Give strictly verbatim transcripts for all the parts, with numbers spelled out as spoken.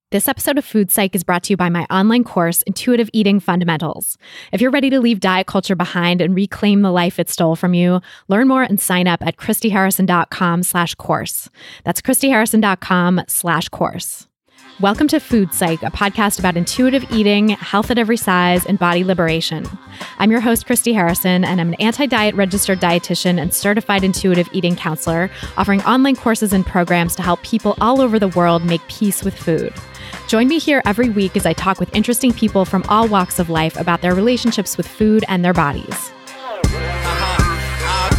This episode of Food Psych is brought to you by my online course, Intuitive Eating Fundamentals. If you're ready to leave diet culture behind and reclaim the life it stole from you, learn more and sign up at christyharrison.com slash course. That's christyharrison.com slash course. Welcome to Food Psych, a podcast about intuitive eating, health at every size, and body liberation. I'm your host, Christy Harrison, and I'm an anti-diet registered dietitian and certified intuitive eating counselor, offering online courses and programs to help people all over the world make peace with food. Join me here every week as I talk with interesting people from all walks of life about their relationships with food and their bodies. Uh-huh. I,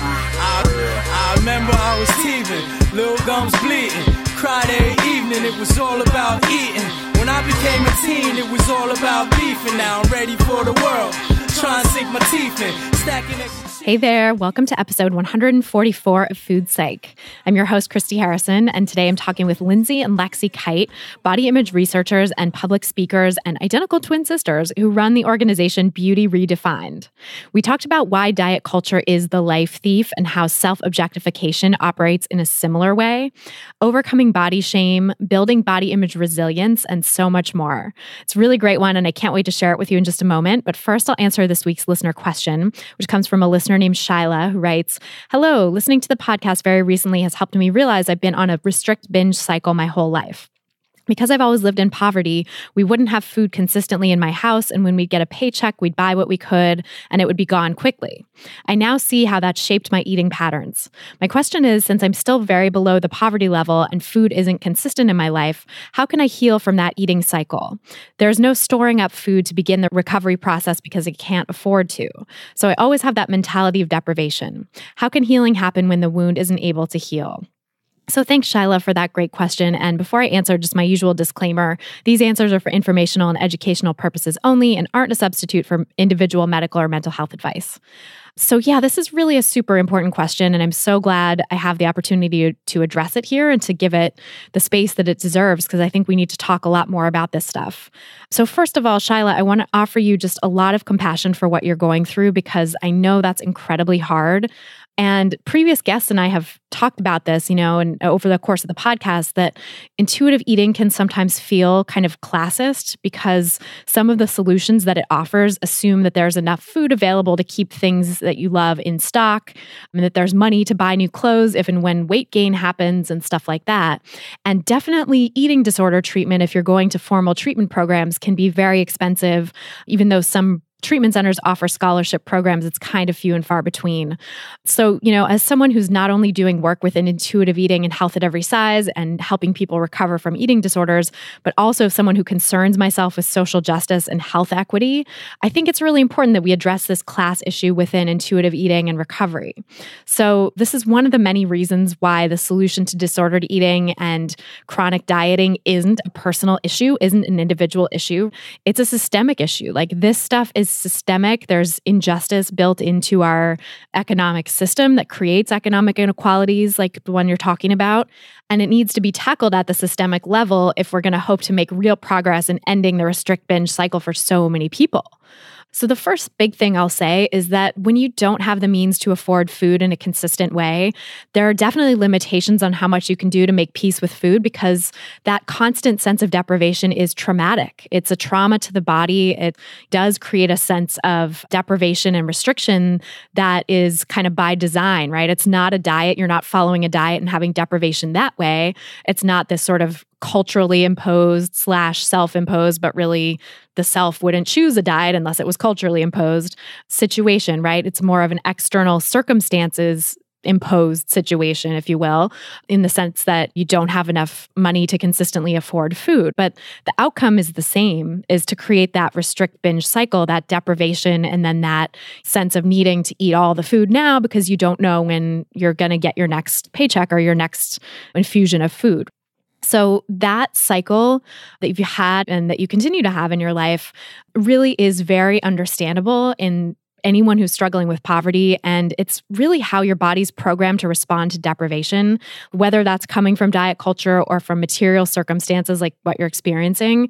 I, I remember I was teething, little gums bleeding, cried every evening, it was all about eating. When I became a teen, it was all about beefing. Now I'm ready for the world, trying to sink my teeth in, stacking extra. Hey there, welcome to episode one hundred forty-four of Food Psych. I'm your host, Christy Harrison, and today I'm talking with Lindsay and Lexi Kite, body image researchers and public speakers and identical twin sisters who run the organization Beauty Redefined. We talked about why diet culture is the life thief and how self-objectification operates in a similar way, overcoming body shame, building body image resilience, and so much more. It's a really great one, and I can't wait to share it with you in just a moment. But first, I'll answer this week's listener question, which comes from a listener named Shyla, who writes, "Hello, listening to the podcast very recently has helped me realize I've been on a restrict binge cycle my whole life. Because I've always lived in poverty, we wouldn't have food consistently in my house, and when we'd get a paycheck, we'd buy what we could, and it would be gone quickly. I now see how that shaped my eating patterns. My question is, since I'm still very below the poverty level and food isn't consistent in my life, how can I heal from that eating cycle? There's no storing up food to begin the recovery process because I can't afford to. So I always have that mentality of deprivation. How can healing happen when the wound isn't able to heal?" So thanks, Shyla, for that great question. And before I answer, just my usual disclaimer, these answers are for informational and educational purposes only and aren't a substitute for individual medical or mental health advice. So yeah, this is really a super important question, and I'm so glad I have the opportunity to, to address it here and to give it the space that it deserves, because I think we need to talk a lot more about this stuff. So first of all, Shyla, I want to offer you just a lot of compassion for what you're going through, because I know that's incredibly hard. And previous guests and I have talked about this, you know, and over the course of the podcast, that intuitive eating can sometimes feel kind of classist because some of the solutions that it offers assume that there's enough food available to keep things that you love in stock, and that there's money to buy new clothes if and when weight gain happens and stuff like that. And definitely eating disorder treatment, if you're going to formal treatment programs, can be very expensive, even though some treatment centers offer scholarship programs. It's kind of few and far between. So, you know, as someone who's not only doing work within intuitive eating and health at every size and helping people recover from eating disorders, but also someone who concerns myself with social justice and health equity, I think it's really important that we address this class issue within intuitive eating and recovery. So this is one of the many reasons why the solution to disordered eating and chronic dieting isn't a personal issue, isn't an individual issue. It's a systemic issue. Like, this stuff is systemic. There's injustice built into our economic system that creates economic inequalities like the one you're talking about. And it needs to be tackled at the systemic level if we're going to hope to make real progress in ending the restrict binge cycle for so many people. So the first big thing I'll say is that when you don't have the means to afford food in a consistent way, there are definitely limitations on how much you can do to make peace with food, because that constant sense of deprivation is traumatic. It's a trauma to the body. It does create a sense of deprivation and restriction that is kind of by design, right? It's not a diet. You're not following a diet and having deprivation that way. It's not this sort of culturally imposed slash self-imposed, but really the self wouldn't choose a diet unless it was culturally imposed situation, right? It's more of an external circumstances imposed situation, if you will, in the sense that you don't have enough money to consistently afford food. But the outcome is the same, is to create that restrict binge cycle, that deprivation, and then that sense of needing to eat all the food now because you don't know when you're going to get your next paycheck or your next infusion of food. So that cycle that you've had and that you continue to have in your life really is very understandable in anyone who's struggling with poverty. And it's really how your body's programmed to respond to deprivation, whether that's coming from diet culture or from material circumstances like what you're experiencing.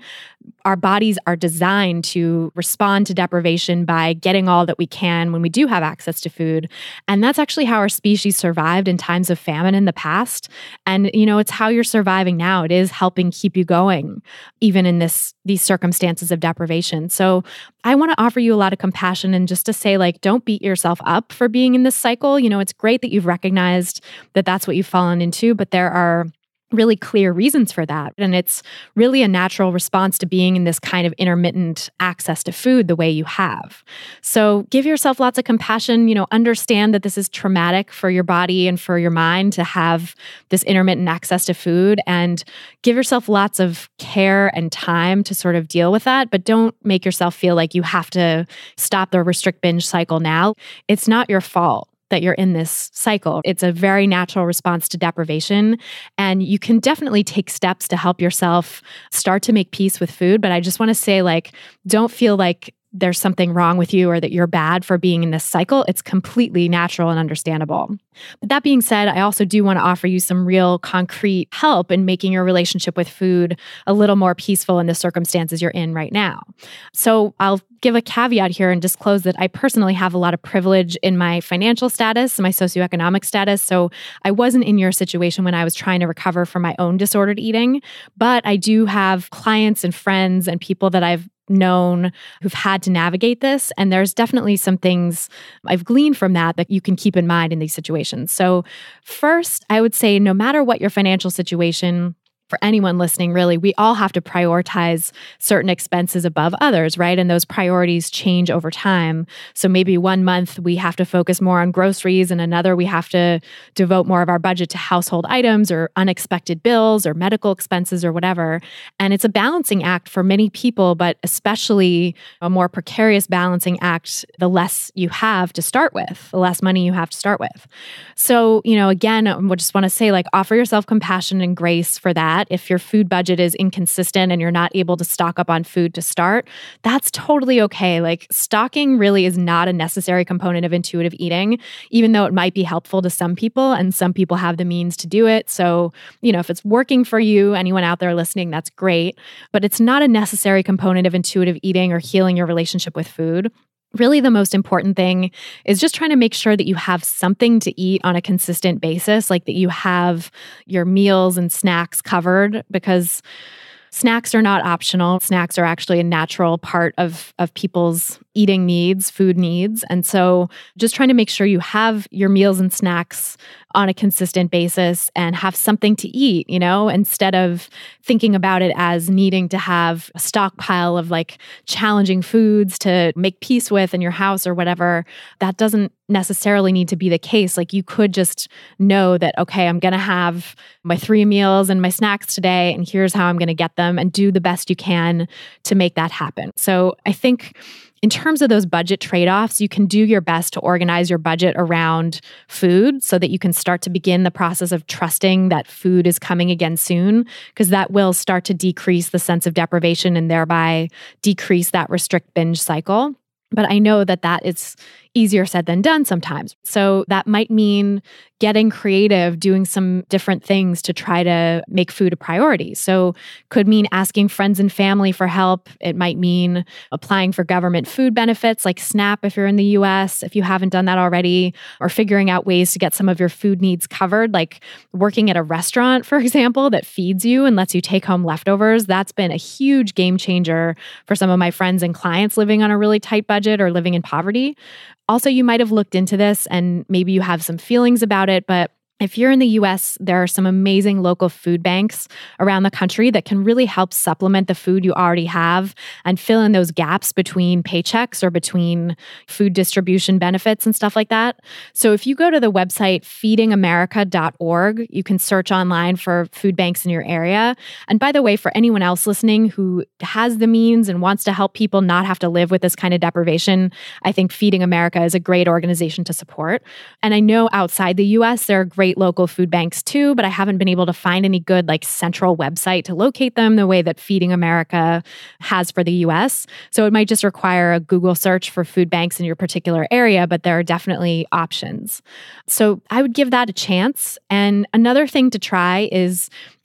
our bodies are designed to respond to deprivation by getting all that we can when we do have access to food. And that's actually how our species survived in times of famine in the past. And, you know, it's how you're surviving now. It is helping keep you going, even in this these circumstances of deprivation. So I want to offer you a lot of compassion and just to say, like, don't beat yourself up for being in this cycle. You know, it's great that you've recognized that that's what you've fallen into, but there are really clear reasons for that. And it's really a natural response to being in this kind of intermittent access to food the way you have. So give yourself lots of compassion, you know, understand that this is traumatic for your body and for your mind to have this intermittent access to food, and give yourself lots of care and time to sort of deal with that. But don't make yourself feel like you have to stop the restrict binge cycle now. It's not your fault that you're in this cycle. It's a very natural response to deprivation. And you can definitely take steps to help yourself start to make peace with food. But I just want to say, like, don't feel like there's something wrong with you or that you're bad for being in this cycle. It's completely natural and understandable. But that being said, I also do want to offer you some real concrete help in making your relationship with food a little more peaceful in the circumstances you're in right now. So I'll give a caveat here and disclose that I personally have a lot of privilege in my financial status, my socioeconomic status. So I wasn't in your situation when I was trying to recover from my own disordered eating, but I do have clients and friends and people that I've known who've had to navigate this. And there's definitely some things I've gleaned from that that you can keep in mind in these situations. So first, I would say no matter what your financial situation, for anyone listening, really, we all have to prioritize certain expenses above others, right? And those priorities change over time. So maybe one month we have to focus more on groceries, and another we have to devote more of our budget to household items or unexpected bills or medical expenses or whatever. And it's a balancing act for many people, but especially a more precarious balancing act the less you have to start with, the less money you have to start with. So, you know, again, I just want to say, like, offer yourself compassion and grace for that. If your food budget is inconsistent and you're not able to stock up on food to start, that's totally okay. Like, stocking really is not a necessary component of intuitive eating, even though it might be helpful to some people and some people have the means to do it. So, you know, if it's working for you, anyone out there listening, that's great. But it's not a necessary component of intuitive eating or healing your relationship with food. Really, the most important thing is just trying to make sure that you have something to eat on a consistent basis, like that you have your meals and snacks covered, because snacks are not optional. Snacks are actually a natural part of, of people's eating needs, food needs. And so just trying to make sure you have your meals and snacks on a consistent basis and have something to eat, you know, instead of thinking about it as needing to have a stockpile of like challenging foods to make peace with in your house or whatever. That doesn't necessarily need to be the case. Like, you could just know that, okay, I'm going to have my three meals and my snacks today, and here's how I'm going to get them, and do the best you can to make that happen. So I think in terms of those budget trade-offs, you can do your best to organize your budget around food so that you can start to begin the process of trusting that food is coming again soon, because that will start to decrease the sense of deprivation and thereby decrease that restrict binge cycle. But I know that that is easier said than done sometimes. So that might mean getting creative, doing some different things to try to make food a priority. So could mean asking friends and family for help. It might mean applying for government food benefits like SNAP if you're in the U S, if you haven't done that already, or figuring out ways to get some of your food needs covered, like working at a restaurant, for example, that feeds you and lets you take home leftovers. That's been a huge game changer for some of my friends and clients living on a really tight budget or living in poverty. Also, you might have looked into this and maybe you have some feelings about it, but if you're in the U S, there are some amazing local food banks around the country that can really help supplement the food you already have and fill in those gaps between paychecks or between food distribution benefits and stuff like that. So if you go to the website feeding america dot org, you can search online for food banks in your area. And by the way, for anyone else listening who has the means and wants to help people not have to live with this kind of deprivation, I think Feeding America is a great organization to support. And I know outside the U S, there are great local food banks too, but I haven't been able to find any good like central website to locate them the way that Feeding America has for the U S. So it might just require a Google search for food banks in your particular area, but there are definitely options. So I would give that a chance. And another thing to try is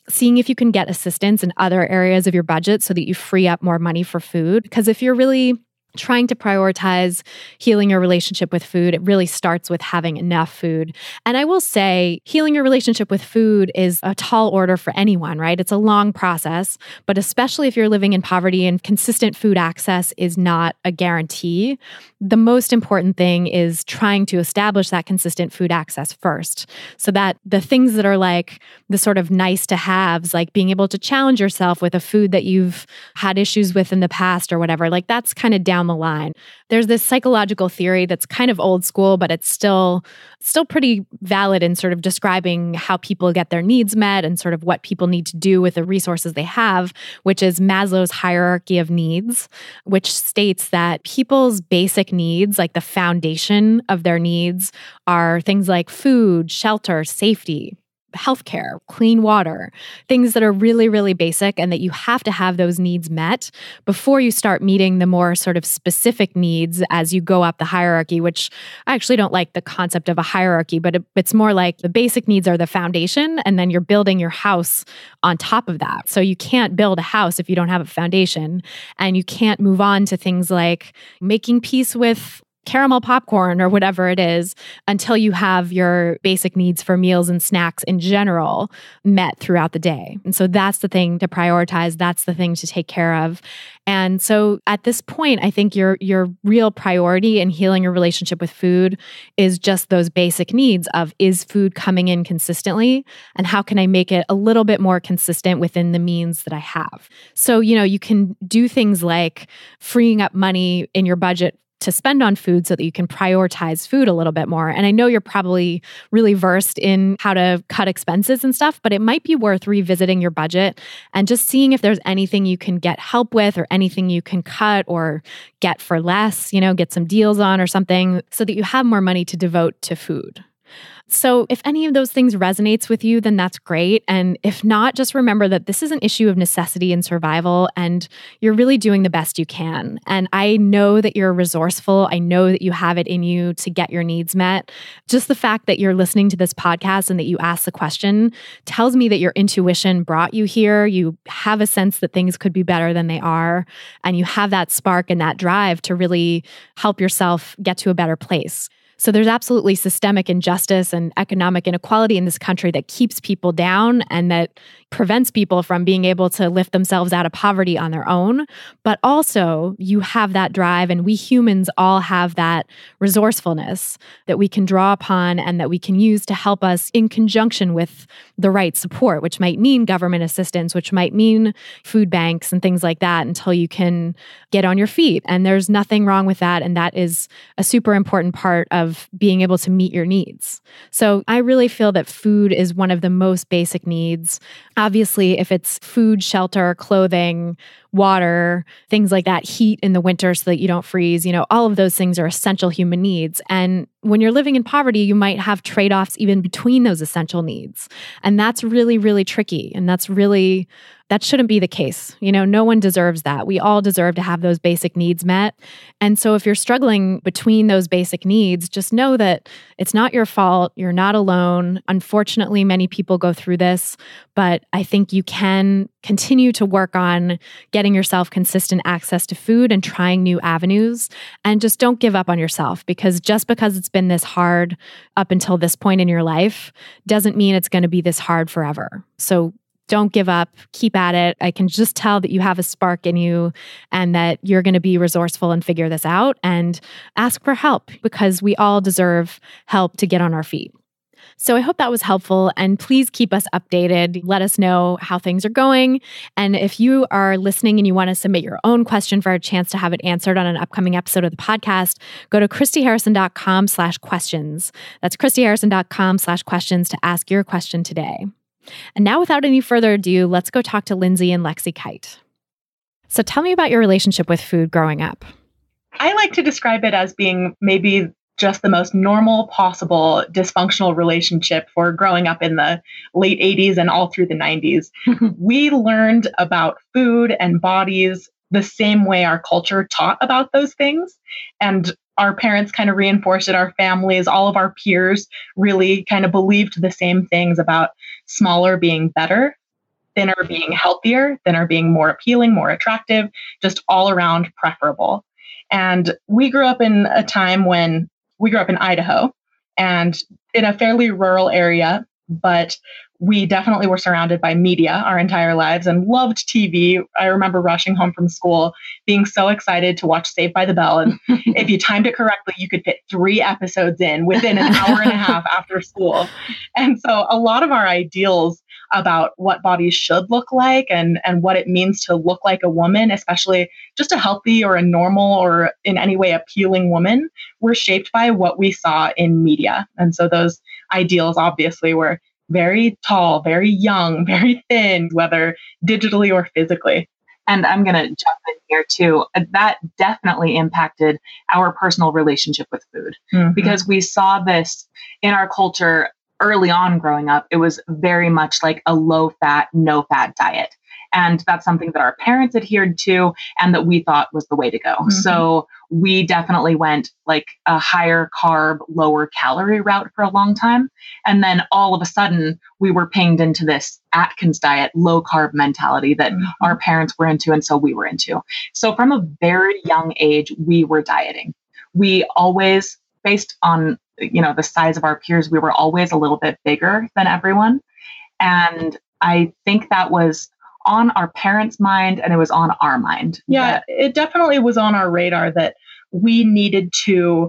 seeing if you can get assistance in other areas of your budget so that you free up more money for food. Because if you're really trying to prioritize healing your relationship with food, it really starts with having enough food. And I will say, healing your relationship with food is a tall order for anyone, right? It's a long process, but especially if you're living in poverty and consistent food access is not a guarantee, the most important thing is trying to establish that consistent food access first, so that the things that are like the sort of nice to haves, like being able to challenge yourself with a food that you've had issues with in the past or whatever, like that's kind of down the line. There's this psychological theory that's kind of old school, but it's still still pretty valid in sort of describing how people get their needs met and sort of what people need to do with the resources they have, which is Maslow's hierarchy of needs, which states that people's basic needs, like the foundation of their needs, are things like food, shelter, safety, healthcare, clean water, things that are really, really basic and that you have to have those needs met before you start meeting the more sort of specific needs as you go up the hierarchy, which I actually don't like the concept of a hierarchy, but it, it's more like the basic needs are the foundation and then you're building your house on top of that. So you can't build a house if you don't have a foundation, and you can't move on to things like making peace with caramel popcorn or whatever it is until you have your basic needs for meals and snacks in general met throughout the day. And so that's the thing to prioritize. That's the thing to take care of. And so at this point, I think your your real priority in healing your relationship with food is just those basic needs of, is food coming in consistently? And how can I make it a little bit more consistent within the means that I have? So, you know, you can do things like freeing up money in your budget to spend on food so that you can prioritize food a little bit more. And I know you're probably really versed in how to cut expenses and stuff, but it might be worth revisiting your budget and just seeing if there's anything you can get help with or anything you can cut or get for less, you know, get some deals on or something so that you have more money to devote to food. So if any of those things resonates with you, then that's great. And if not, just remember that this is an issue of necessity and survival, and you're really doing the best you can. And I know that you're resourceful. I know that you have it in you to get your needs met. Just the fact that you're listening to this podcast and that you asked the question tells me that your intuition brought you here. You have a sense that things could be better than they are. And you have that spark and that drive to really help yourself get to a better place. So there's absolutely systemic injustice and economic inequality in this country that keeps people down and that prevents people from being able to lift themselves out of poverty on their own. But also, you have that drive, and we humans all have that resourcefulness that we can draw upon and that we can use to help us in conjunction with the right support, which might mean government assistance, which might mean food banks and things like that until you can get on your feet. And there's nothing wrong with that. And that is a super important part of being able to meet your needs. So I really feel that food is one of the most basic needs. Obviously, if it's food, shelter, clothing, water, things like that, heat in the winter so that you don't freeze, you know, all of those things are essential human needs. And when you're living in poverty, you might have trade-offs even between those essential needs. And that's really, really tricky. And that's really, that shouldn't be the case. You know, no one deserves that. We all deserve to have those basic needs met. And so if you're struggling between those basic needs, just know that it's not your fault. You're not alone. Unfortunately, many people go through this, but I think you can continue to work on getting yourself consistent access to food and trying new avenues. And just don't give up on yourself, because just because it's been this hard up until this point in your life doesn't mean it's going to be this hard forever. So don't give up. Keep at it. I can just tell that you have a spark in you and that you're going to be resourceful and figure this out, and ask for help, because we all deserve help to get on our feet. So I hope that was helpful, and please keep us updated. Let us know how things are going. And if you are listening and you want to submit your own question for a chance to have it answered on an upcoming episode of the podcast, go to christyharrison.com slash questions. That's christyharrison.com slash questions to ask your question today. And now, without any further ado, let's go talk to Lindsay and Lexi Kite. So tell me about your relationship with food growing up. I like to describe it as being maybe just the most normal possible dysfunctional relationship for growing up in the late eighties and all through the nineties. We learned about food and bodies the same way our culture taught about those things. And our parents kind of reinforced it. Our families, all of our peers really kind of believed the same things about smaller being better. thinner being healthier, thinner being more appealing, more attractive, just all around preferable. And we grew up in a time when we grew up in Idaho and in a fairly rural area, but we definitely were surrounded by media our entire lives and loved T V. I remember rushing home from school, being so excited to watch Saved by the Bell. And if you timed it correctly, you could fit three episodes in within an hour and a half after school. And so a lot of our ideals about what bodies should look like and, and what it means to look like a woman, especially just a healthy or a normal or in any way appealing woman, were shaped by what we saw in media. And so those ideals obviously were very tall, very young, very thin, whether digitally or physically. And I'm going to jump in here too. That definitely impacted our personal relationship with food mm-hmm. because we saw this in our culture early on growing up. It was very much like a low fat, no fat diet. And that's something that our parents adhered to and that we thought was the way to go. Mm-hmm. So we definitely went like a higher carb, lower calorie route for a long time. And then all of a sudden we were pinged into this Atkins diet, low carb mentality that mm-hmm. our parents were into. And so we were into. So from a very young age, we were dieting. We always, based on, you know, the size of our peers, we were always a little bit bigger than everyone. And I think that was on our parents' mind and it was on our mind. Yeah, that- it definitely was on our radar that we needed to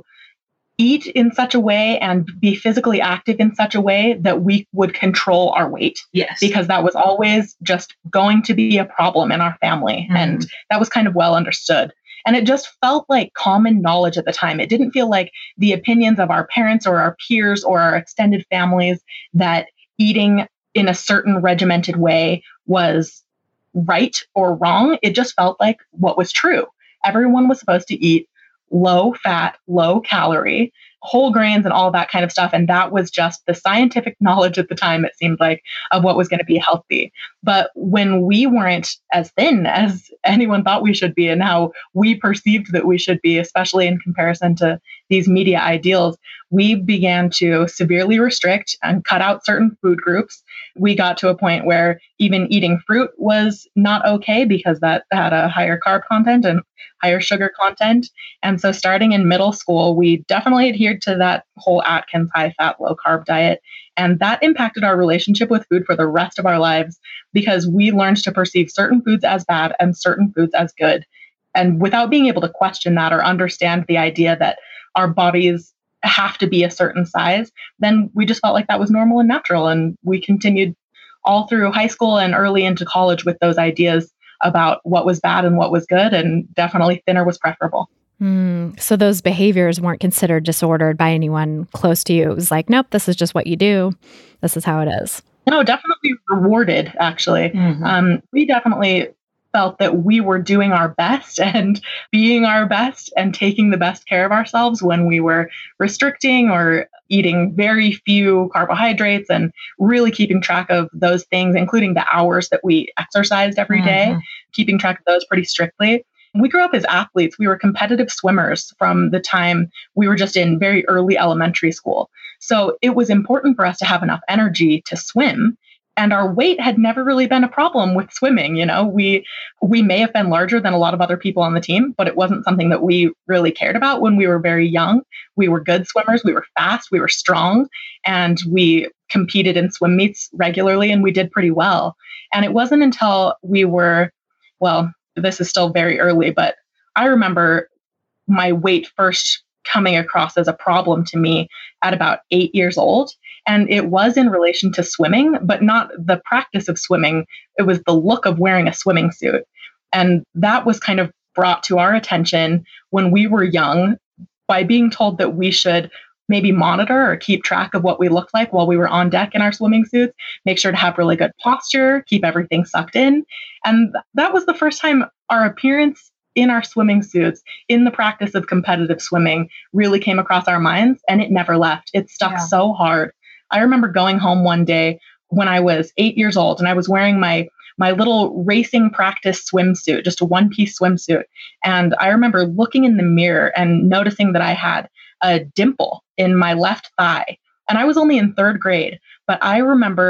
eat in such a way and be physically active in such a way that we would control our weight. Yes. Because that was always just going to be a problem in our family. Mm-hmm. And that was kind of well understood. And it just felt like common knowledge at the time. It didn't feel like the opinions of our parents or our peers or our extended families that eating in a certain regimented way was right or wrong. It just felt like what was true. Everyone was supposed to eat low fat, low calorie, whole grains and all that kind of stuff. And that was just the scientific knowledge at the time, it seemed like, of what was going to be healthy. But when we weren't as thin as anyone thought we should be and how we perceived that we should be, especially in comparison to these media ideals, we began to severely restrict and cut out certain food groups. We got to a point where even eating fruit was not okay because that had a higher carb content and higher sugar content. And so starting in middle school, we definitely adhered to that whole Atkins high fat, low carb diet. And that impacted our relationship with food for the rest of our lives because we learned to perceive certain foods as bad and certain foods as good. And without being able to question that or understand the idea that our bodies have to be a certain size, then we just felt like that was normal and natural. And we continued all through high school and early into college with those ideas about what was bad and what was good. And definitely thinner was preferable. Mm, so those behaviors weren't considered disordered by anyone close to you. It was like, nope, this is just what you do. This is how it is. No, definitely rewarded, actually. Mm-hmm. Um, we definitely felt that we were doing our best and being our best and taking the best care of ourselves when we were restricting or eating very few carbohydrates and really keeping track of those things, including the hours that we exercised every day, mm-hmm. keeping track of those pretty strictly. We grew up as athletes. We were competitive swimmers from the time we were just in very early elementary school. So it was important for us to have enough energy to swim. And our weight had never really been a problem with swimming. You know, we we may have been larger than a lot of other people on the team, but it wasn't something that we really cared about when we were very young. We were good swimmers. We were fast. We were strong. And we competed in swim meets regularly, and we did pretty well. And it wasn't until we were, well, this is still very early, but I remember my weight first coming across as a problem to me at about eight years old. And it was in relation to swimming, but not the practice of swimming. It was the look of wearing a swimming suit. And that was kind of brought to our attention when we were young by being told that we should maybe monitor or keep track of what we looked like while we were on deck in our swimming suits, make sure to have really good posture, keep everything sucked in. And that was the first time our appearance in our swimming suits, in the practice of competitive swimming, really came across our minds, and it never left. It stuck yeah. so hard. I remember going home one day when I was eight years old, and I was wearing my my little racing practice swimsuit, just a one-piece swimsuit. And I remember looking in the mirror and noticing that I had a dimple in my left thigh. And I was only in third grade, but I remember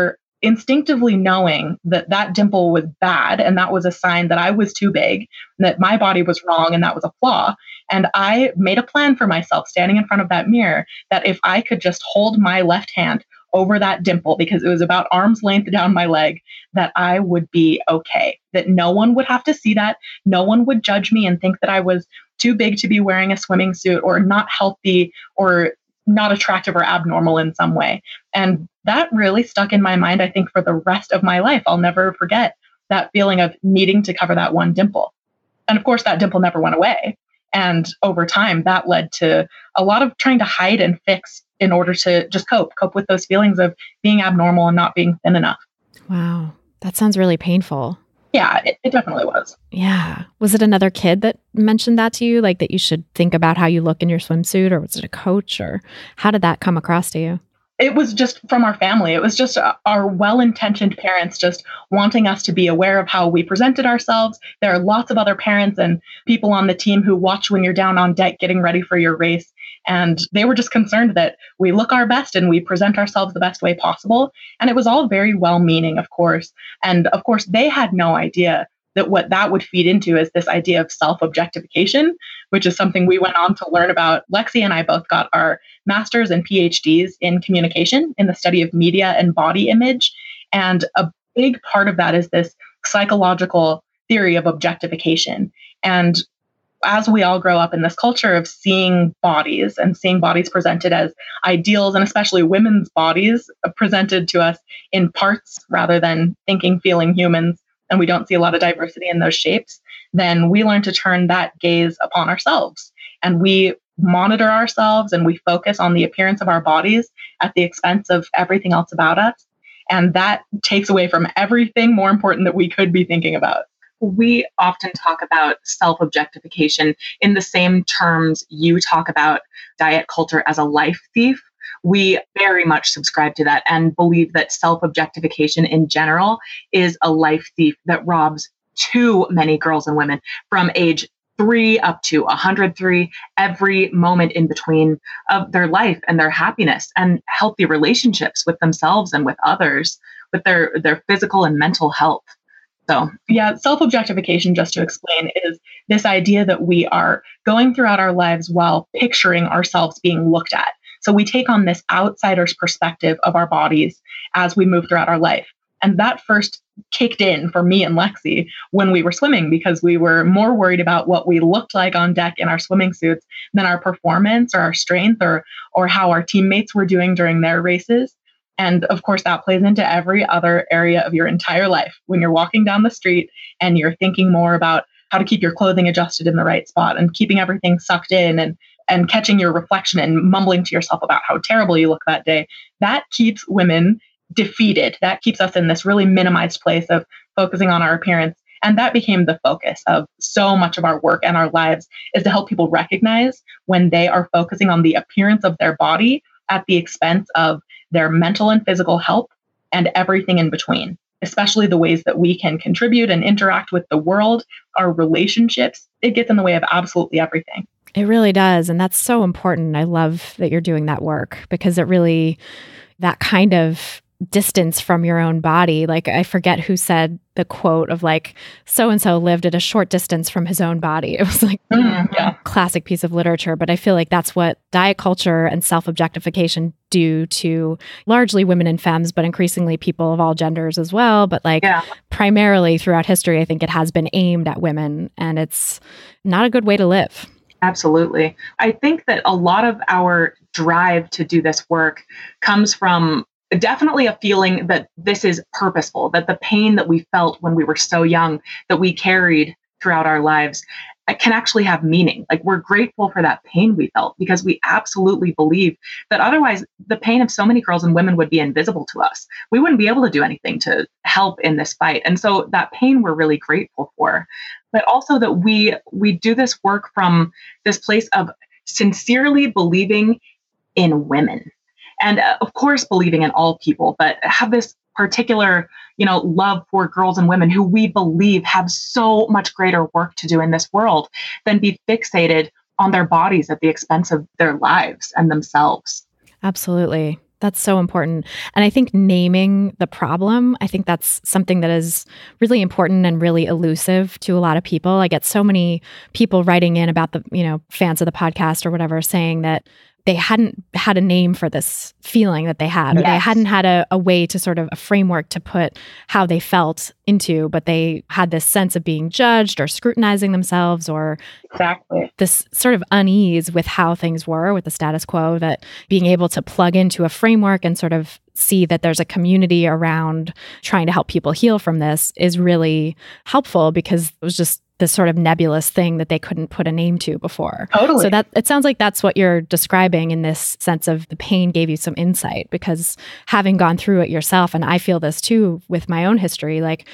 instinctively knowing that that dimple was bad and that was a sign that I was too big, that my body was wrong and that was a flaw. And I made a plan for myself standing in front of that mirror that if I could just hold my left hand over that dimple, because it was about arm's length down my leg, that I would be okay, that no one would have to see that. No one would judge me and think that I was too big to be wearing a swimming suit or not healthy or not attractive or abnormal in some way. And that really stuck in my mind, I think, for the rest of my life. I'll never forget that feeling of needing to cover that one dimple. And of course, that dimple never went away. And over time, that led to a lot of trying to hide and fix in order to just cope, cope with those feelings of being abnormal and not being thin enough. Wow. That sounds really painful. Yeah, it, it definitely was. Yeah. Was it another kid that mentioned that to you? Like that you should think about how you look in your swimsuit, or was it a coach, or how did that come across to you? It was just from our family. It was just our well-intentioned parents just wanting us to be aware of how we presented ourselves. There are lots of other parents and people on the team who watch when you're down on deck getting ready for your race. And they were just concerned that we look our best and we present ourselves the best way possible. And it was all very well-meaning, of course. And of course, they had no idea that what that would feed into is this idea of self-objectification, which is something we went on to learn about. Lexi and I both got our masters and P H Ds in communication in the study of media and body image. And a big part of that is this psychological theory of objectification. And as we all grow up in this culture of seeing bodies and seeing bodies presented as ideals, and especially women's bodies presented to us in parts rather than thinking, feeling humans, and we don't see a lot of diversity in those shapes, then we learn to turn that gaze upon ourselves. And we monitor ourselves and we focus on the appearance of our bodies at the expense of everything else about us. And that takes away from everything more important that we could be thinking about. We often talk about self-objectification in the same terms you talk about diet culture as a life thief. We very much subscribe to that and believe that self-objectification in general is a life thief that robs too many girls and women from age three up to one hundred three, every moment in between of their life and their happiness and healthy relationships with themselves and with others, with their, their physical and mental health. So, yeah, self-objectification, just to explain, is this idea that we are going throughout our lives while picturing ourselves being looked at. So we take on this outsider's perspective of our bodies as we move throughout our life. And that first kicked in for me and Lexi when we were swimming, because we were more worried about what we looked like on deck in our swimming suits than our performance or our strength or or how our teammates were doing during their races. And of course, that plays into every other area of your entire life. When you're walking down the street and you're thinking more about how to keep your clothing adjusted in the right spot and keeping everything sucked in and and catching your reflection and mumbling to yourself about how terrible you look that day, that keeps women defeated. That keeps us in this really minimized place of focusing on our appearance. And that became the focus of so much of our work and our lives, is to help people recognize when they are focusing on the appearance of their body at the expense of their mental and physical health and everything in between, especially the ways that we can contribute and interact with the world, our relationships. It gets in the way of absolutely everything. It really does. And that's so important. I love that you're doing that work, because it really, that kind of distance from your own body. Like, I forget who said the quote of like, so-and-so lived at a short distance from his own body. It was like mm, yeah. a classic piece of literature. But I feel like that's what diet culture and self-objectification do to largely women and femmes, but increasingly people of all genders as well. But like yeah. primarily throughout history, I think it has been aimed at women, and it's not a good way to live. Absolutely. I think that a lot of our drive to do this work comes from definitely a feeling that this is purposeful, that the pain that we felt when we were so young, that we carried throughout our lives, it can actually have meaning. Like, we're grateful for that pain we felt, because we absolutely believe that otherwise the pain of so many girls and women would be invisible to us. We wouldn't be able to do anything to help in this fight. And so that pain we're really grateful for, but also that we we do this work from this place of sincerely believing in women. And uh, of course, believing in all people, but have this particular, you know, love for girls and women who we believe have so much greater work to do in this world than be fixated on their bodies at the expense of their lives and themselves. Absolutely. That's so important. And I think naming the problem, I think that's something that is really important and really elusive to a lot of people. I get so many people writing in about the, you know, fans of the podcast or whatever, saying that they hadn't had a name for this feeling that they had, or yes. they hadn't had a, a way to sort of a framework to put how they felt into, but they had this sense of being judged or scrutinizing themselves, or exactly this sort of unease with how things were with the status quo, that being able to plug into a framework and sort of see that there's a community around trying to help people heal from this is really helpful, because it was just this sort of nebulous thing that they couldn't put a name to before. Totally. So that it sounds like that's what you're describing in this sense of the pain gave you some insight, because having gone through it yourself, and I feel this too with my own history, like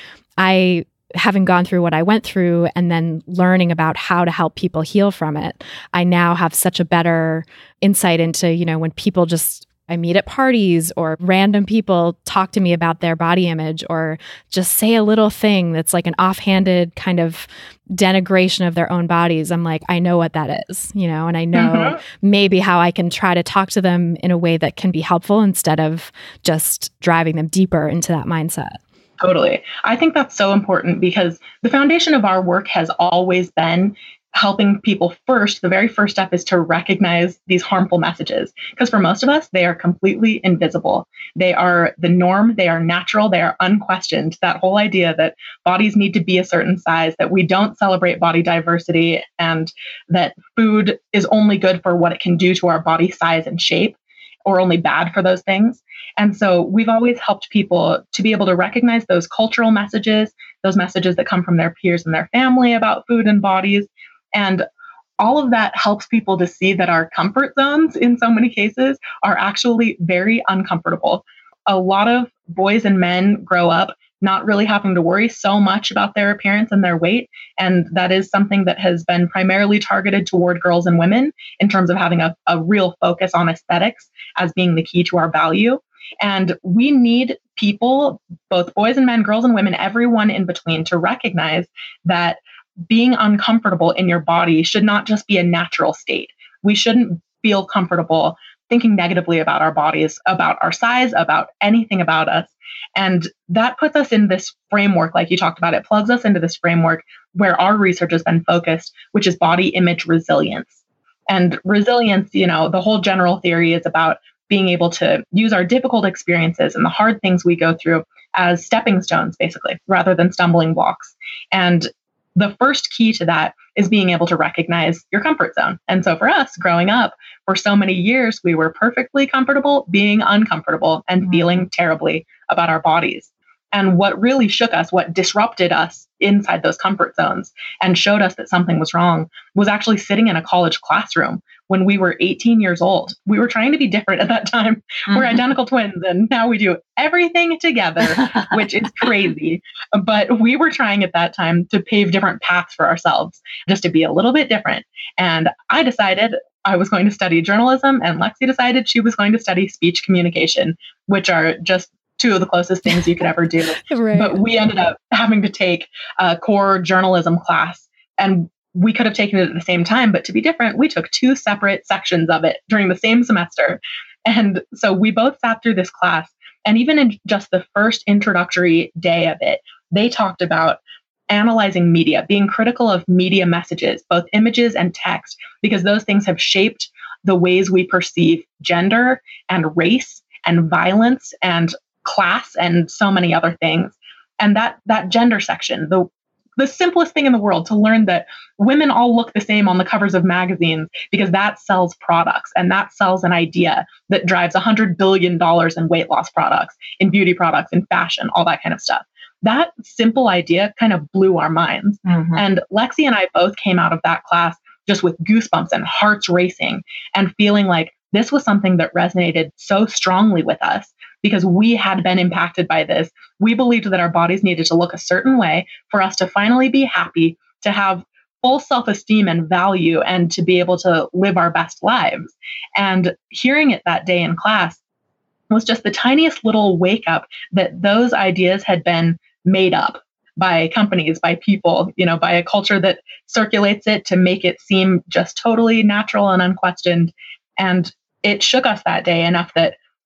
I having gone through what I went through and then learning about how to help people heal from it, I now have such a better insight into, you know, when people just I meet at parties or random people talk to me about their body image, or just say a little thing that's like an offhanded kind of denigration of their own bodies. I'm like, I know what that is, you know, and I know mm-hmm. maybe how I can try to talk to them in a way that can be helpful instead of just driving them deeper into that mindset. Totally. I think that's so important, because the foundation of our work has always been helping people first. The very first step is to recognize these harmful messages, because for most of us, they are completely invisible. They are the norm. They are natural. They are unquestioned. That whole idea that bodies need to be a certain size, that we don't celebrate body diversity, and that food is only good for what it can do to our body size and shape, or only bad for those things. And so we've always helped people to be able to recognize those cultural messages, those messages that come from their peers and their family about food and bodies. And all of that helps people to see that our comfort zones in so many cases are actually very uncomfortable. A lot of boys and men grow up not really having to worry so much about their appearance and their weight. And that is something that has been primarily targeted toward girls and women in terms of having a, a real focus on aesthetics as being the key to our value. And we need people, both boys and men, girls and women, everyone in between, to recognize that being uncomfortable in your body should not just be a natural state. We shouldn't feel comfortable thinking negatively about our bodies, about our size, about anything about us. And that puts us in this framework, like you talked about. It plugs us into this framework where our research has been focused, which is body image resilience. And resilience, you know, the whole general theory is about being able to use our difficult experiences and the hard things we go through as stepping stones, basically, rather than stumbling blocks. And the first key to that is being able to recognize your comfort zone. And so for us, growing up, for so many years, we were perfectly comfortable being uncomfortable and mm-hmm. feeling terribly about our bodies. And what really shook us, what disrupted us inside those comfort zones and showed us that something was wrong, was actually sitting in a college classroom when we were eighteen years old. We were trying to be different at that time. Mm-hmm. We're identical twins, and now we do everything together, which is crazy. But we were trying at that time to pave different paths for ourselves, just to be a little bit different. And I decided I was going to study journalism, and Lexi decided she was going to study speech communication, which are just two of the closest things you could ever do. Right. But we ended up having to take a core journalism class, and we could have taken it at the same time, but to be different, we took two separate sections of it during the same semester. And so we both sat through this class, and even in just the first introductory day of it, they talked about analyzing media, being critical of media messages, both images and text, because those things have shaped the ways we perceive gender and race and violence and class and so many other things. And that that gender section, the the simplest thing in the world, to learn that women all look the same on the covers of magazines because that sells products, and that sells an idea that drives one hundred billion dollars in weight loss products, in beauty products, in fashion, all that kind of stuff. That simple idea kind of blew our minds. Mm-hmm. And Lexi and I both came out of that class just with goosebumps and hearts racing and feeling like this was something that resonated so strongly with us because we had been impacted by this. We believed that our bodies needed to look a certain way for us to finally be happy, to have full self-esteem and value, and to be able to live our best lives. And hearing it that day in class was just the tiniest little wake up that those ideas had been made up by companies, by people, you know, by a culture that circulates it to make it seem just totally natural and unquestioned. And it shook us that day enough that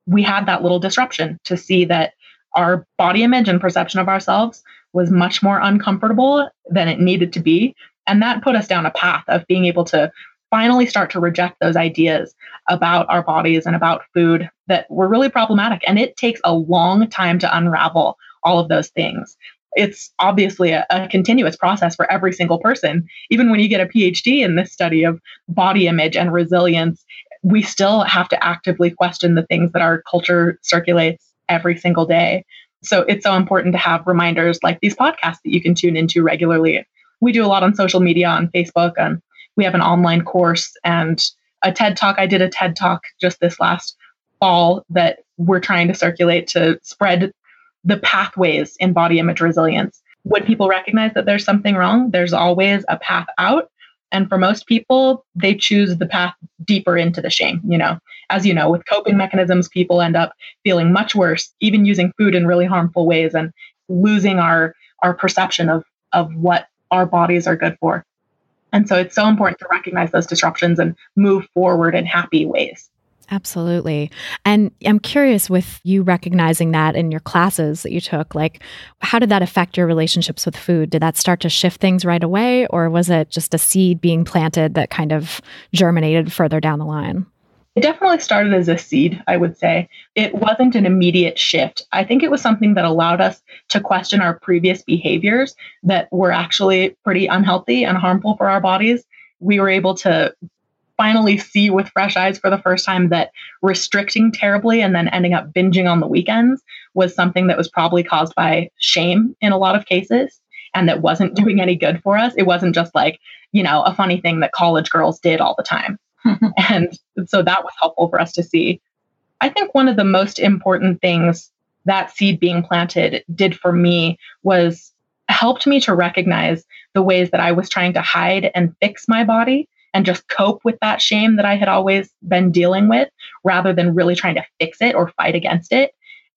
we had that little disruption to see that our body image and perception of ourselves was much more uncomfortable than it needed to be. And that put us down a path of being able to finally start to reject those ideas about our bodies and about food that were really problematic. And it takes a long time to unravel all of those things. It's obviously a, a continuous process for every single person. Even when you get a PhD in this study of body image and resilience, we still have to actively question the things that our culture circulates every single day. So it's so important to have reminders like these podcasts that you can tune into regularly. We do a lot on social media, on Facebook, and we have an online course and a TED Talk. I did a TED Talk just this last fall that we're trying to circulate to spread the pathways in body image resilience. When people recognize that there's something wrong, there's always a path out. And for most people, they choose the path deeper into the shame. You know, as you know, with coping mechanisms, people end up feeling much worse, even using food in really harmful ways and losing our, our perception of, of what our bodies are good for. And so it's so important to recognize those disruptions and move forward in happy ways. Absolutely. And I'm curious, with you recognizing that in your classes that you took, like, how did that affect your relationships with food? Did that start to shift things right away? Or was it just a seed being planted that kind of germinated further down the line? It definitely started as a seed, I would say. It wasn't an immediate shift. I think it was something that allowed us to question our previous behaviors that were actually pretty unhealthy and harmful for our bodies. We were able to finally see with fresh eyes for the first time that restricting terribly and then ending up binging on the weekends was something that was probably caused by shame in a lot of cases and that wasn't doing any good for us. It wasn't just like, you know, a funny thing that college girls did all the time. And so that was helpful for us to see. I think one of the most important things that seed being planted did for me was helped me to recognize the ways that I was trying to hide and fix my body and just cope with that shame that I had always been dealing with, rather than really trying to fix it or fight against it.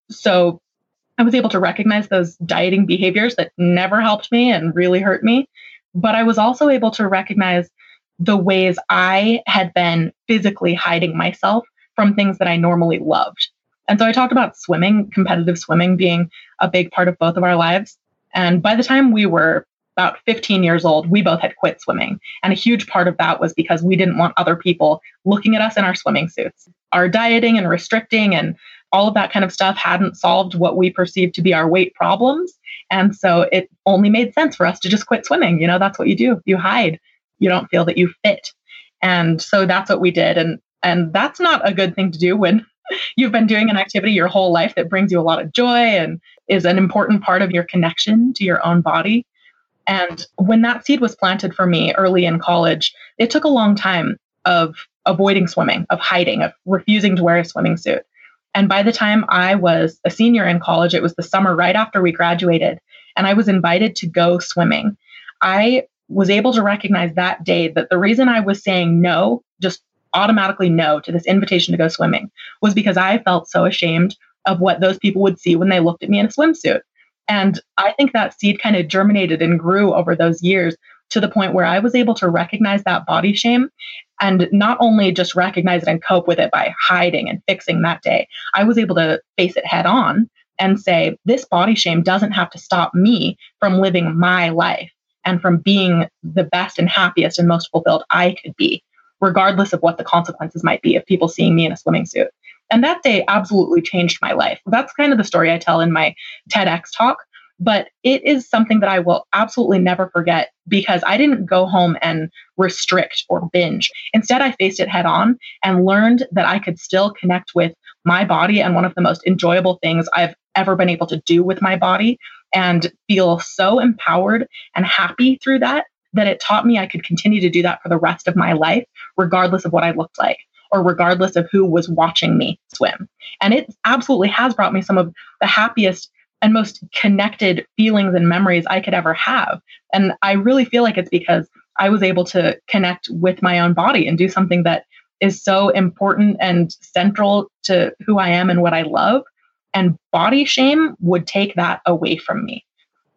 So I was able to recognize those dieting behaviors that never helped me and really hurt me. But I was also able to recognize the ways I had been physically hiding myself from things that I normally loved. And so I talked about swimming, competitive swimming being a big part of both of our lives. And by the time we were about fifteen years old, we both had quit swimming. And a huge part of that was because we didn't want other people looking at us in our swimming suits. Our dieting and restricting and all of that kind of stuff hadn't solved what we perceived to be our weight problems. And so it only made sense for us to just quit swimming. You know, that's what you do. You hide. You don't feel that you fit. And so that's what we did. And and that's not a good thing to do when you've been doing an activity your whole life that brings you a lot of joy and is an important part of your connection to your own body. And when that seed was planted for me early in college, it took a long time of avoiding swimming, of hiding, of refusing to wear a swimming suit. And by the time I was a senior in college, it was the summer right after we graduated, and I was invited to go swimming. I was able to recognize that day that the reason I was saying no, just automatically no to this invitation to go swimming, was because I felt so ashamed of what those people would see when they looked at me in a swimsuit. And I think that seed kind of germinated and grew over those years to the point where I was able to recognize that body shame and not only just recognize it and cope with it by hiding and fixing that day. I was able to face it head on and say, this body shame doesn't have to stop me from living my life and from being the best and happiest and most fulfilled I could be, regardless of what the consequences might be of people seeing me in a swimming suit. And that day absolutely changed my life. That's kind of the story I tell in my TEDx talk, but it is something that I will absolutely never forget because I didn't go home and restrict or binge. Instead, I faced it head on and learned that I could still connect with my body. And one of the most enjoyable things I've ever been able to do with my body and feel so empowered and happy through that, that it taught me I could continue to do that for the rest of my life, regardless of what I looked like or regardless of who was watching me swim. And it absolutely has brought me some of the happiest and most connected feelings and memories I could ever have. And I really feel like it's because I was able to connect with my own body and do something that is so important and central to who I am and what I love. And body shame would take that away from me.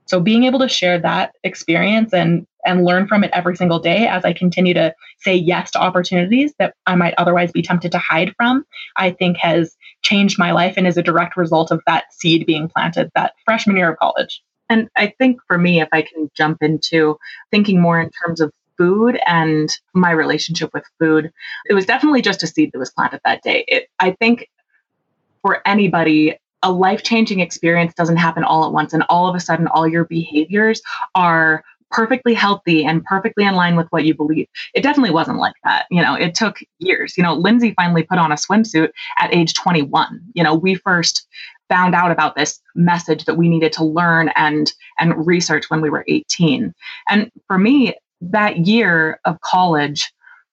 So being able to share that experience and and learn from it every single day as I continue to say yes to opportunities that I might otherwise be tempted to hide from, I think has changed my life and is a direct result of that seed being planted that freshman year of college. And I think for me, if I can jump into thinking more in terms of food and my relationship with food, it was definitely just a seed that was planted that day. It, I think for anybody, a life-changing experience doesn't happen all at once, and all of a sudden, all your behaviors are perfectly healthy and perfectly in line with what you believe. It definitely wasn't like that. You know, it took years. You know, Lindsay finally put on a swimsuit at age twenty-one. You know, we first found out about this message that we needed to learn and and research when we were eighteen. And for me, that year of college,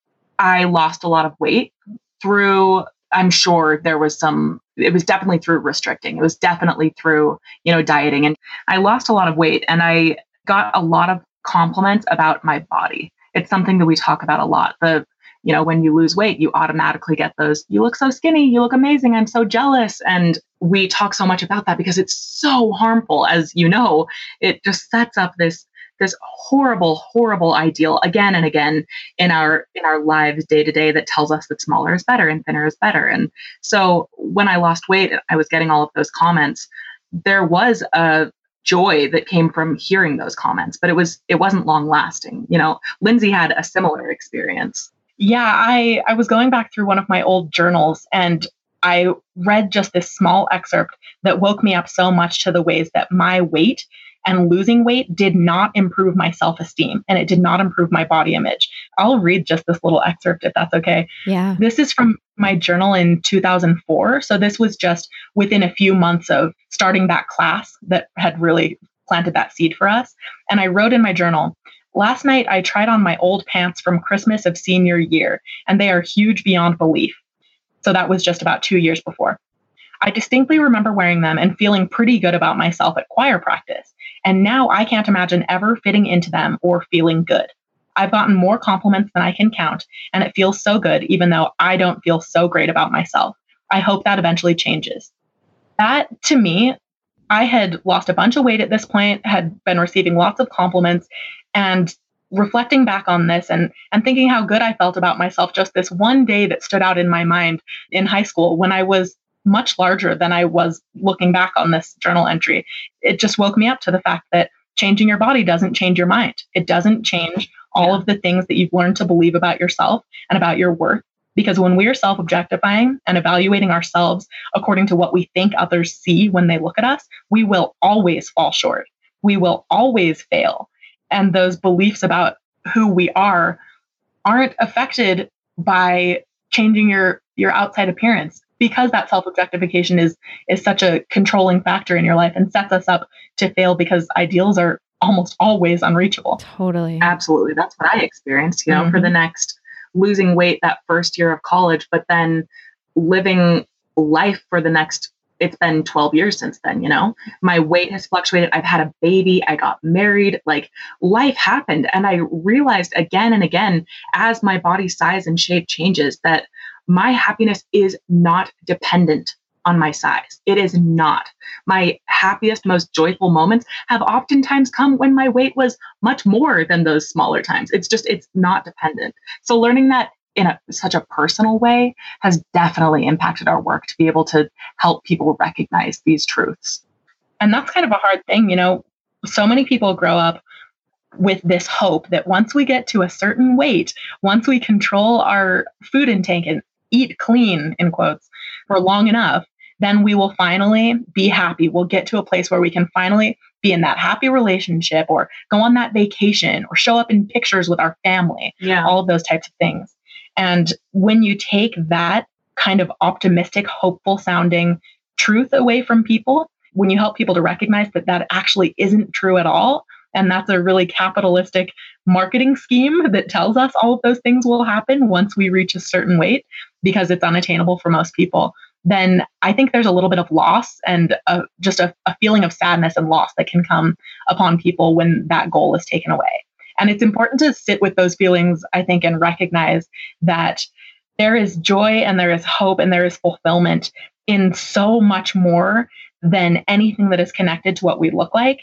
I lost a lot of weight through, I'm sure there was some, it was definitely through restricting. It was definitely through, you know, dieting. And I lost a lot of weight and I got a lot of compliments about my body. It's something that we talk about a lot. The, you know, when you lose weight, you automatically get those, you look so skinny, you look amazing, I'm so jealous. And we talk so much about that because it's so harmful. As you know, it just sets up this this horrible, horrible ideal again and again in our in our lives day to day that tells us that smaller is better and thinner is better. And so when I lost weight, I was getting all of those comments. There was a joy that came from hearing those comments, but it was it wasn't long lasting. You know, Lindsay had a similar experience. Yeah, I I was going back through one of my old journals and I read just this small excerpt that woke me up so much to the ways that my weight and losing weight did not improve my self-esteem and it did not improve my body image. I'll read just this little excerpt if that's okay. Yeah. This is from my journal in two thousand four. So this was just within a few months of starting that class that had really planted that seed for us. And I wrote in my journal, last night I tried on my old pants from Christmas of senior year, and they are huge beyond belief. So that was just about two years before. I distinctly remember wearing them and feeling pretty good about myself at choir practice. And now I can't imagine ever fitting into them or feeling good. I've gotten more compliments than I can count, and it feels so good, even though I don't feel so great about myself. I hope that eventually changes. That, to me, I had lost a bunch of weight at this point, had been receiving lots of compliments, and reflecting back on this and, and thinking how good I felt about myself just this one day that stood out in my mind in high school when I was much larger than I was looking back on this journal entry. It just woke me up to the fact that changing your body doesn't change your mind. It doesn't change all of the things that you've learned to believe about yourself and about your worth. Because when we are self-objectifying and evaluating ourselves according to what we think others see when they look at us, we will always fall short. We will always fail. And those beliefs about who we are aren't affected by changing your, your outside appearance, because that self-objectification is is such a controlling factor in your life and sets us up to fail because ideals are almost always unreachable. Totally. Absolutely. That's what I experienced, you know, mm-hmm. for the next losing weight that first year of college, but then living life for the next, it's been twelve years since then, you know, my weight has fluctuated. I've had a baby. I got married, like life happened. And I realized again and again, as my body size and shape changes, that my happiness is not dependent on my size. It is not. My happiest, most joyful moments have oftentimes come when my weight was much more than those smaller times. It's just, it's not dependent. So learning that in a, such a personal way has definitely impacted our work to be able to help people recognize these truths. And that's kind of a hard thing. You know, so many people grow up with this hope that once we get to a certain weight, once we control our food intake and eat clean, in quotes, for long enough, then we will finally be happy. We'll get to a place where we can finally be in that happy relationship or go on that vacation or show up in pictures with our family, yeah. all of those types of things. And when you take that kind of optimistic, hopeful sounding truth away from people, when you help people to recognize that that actually isn't true at all, and that's a really capitalistic marketing scheme that tells us all of those things will happen once we reach a certain weight because it's unattainable for most people, then I think there's a little bit of loss and a, just a, a feeling of sadness and loss that can come upon people when that goal is taken away. And it's important to sit with those feelings, I think, and recognize that there is joy and there is hope and there is fulfillment in so much more than anything that is connected to what we look like.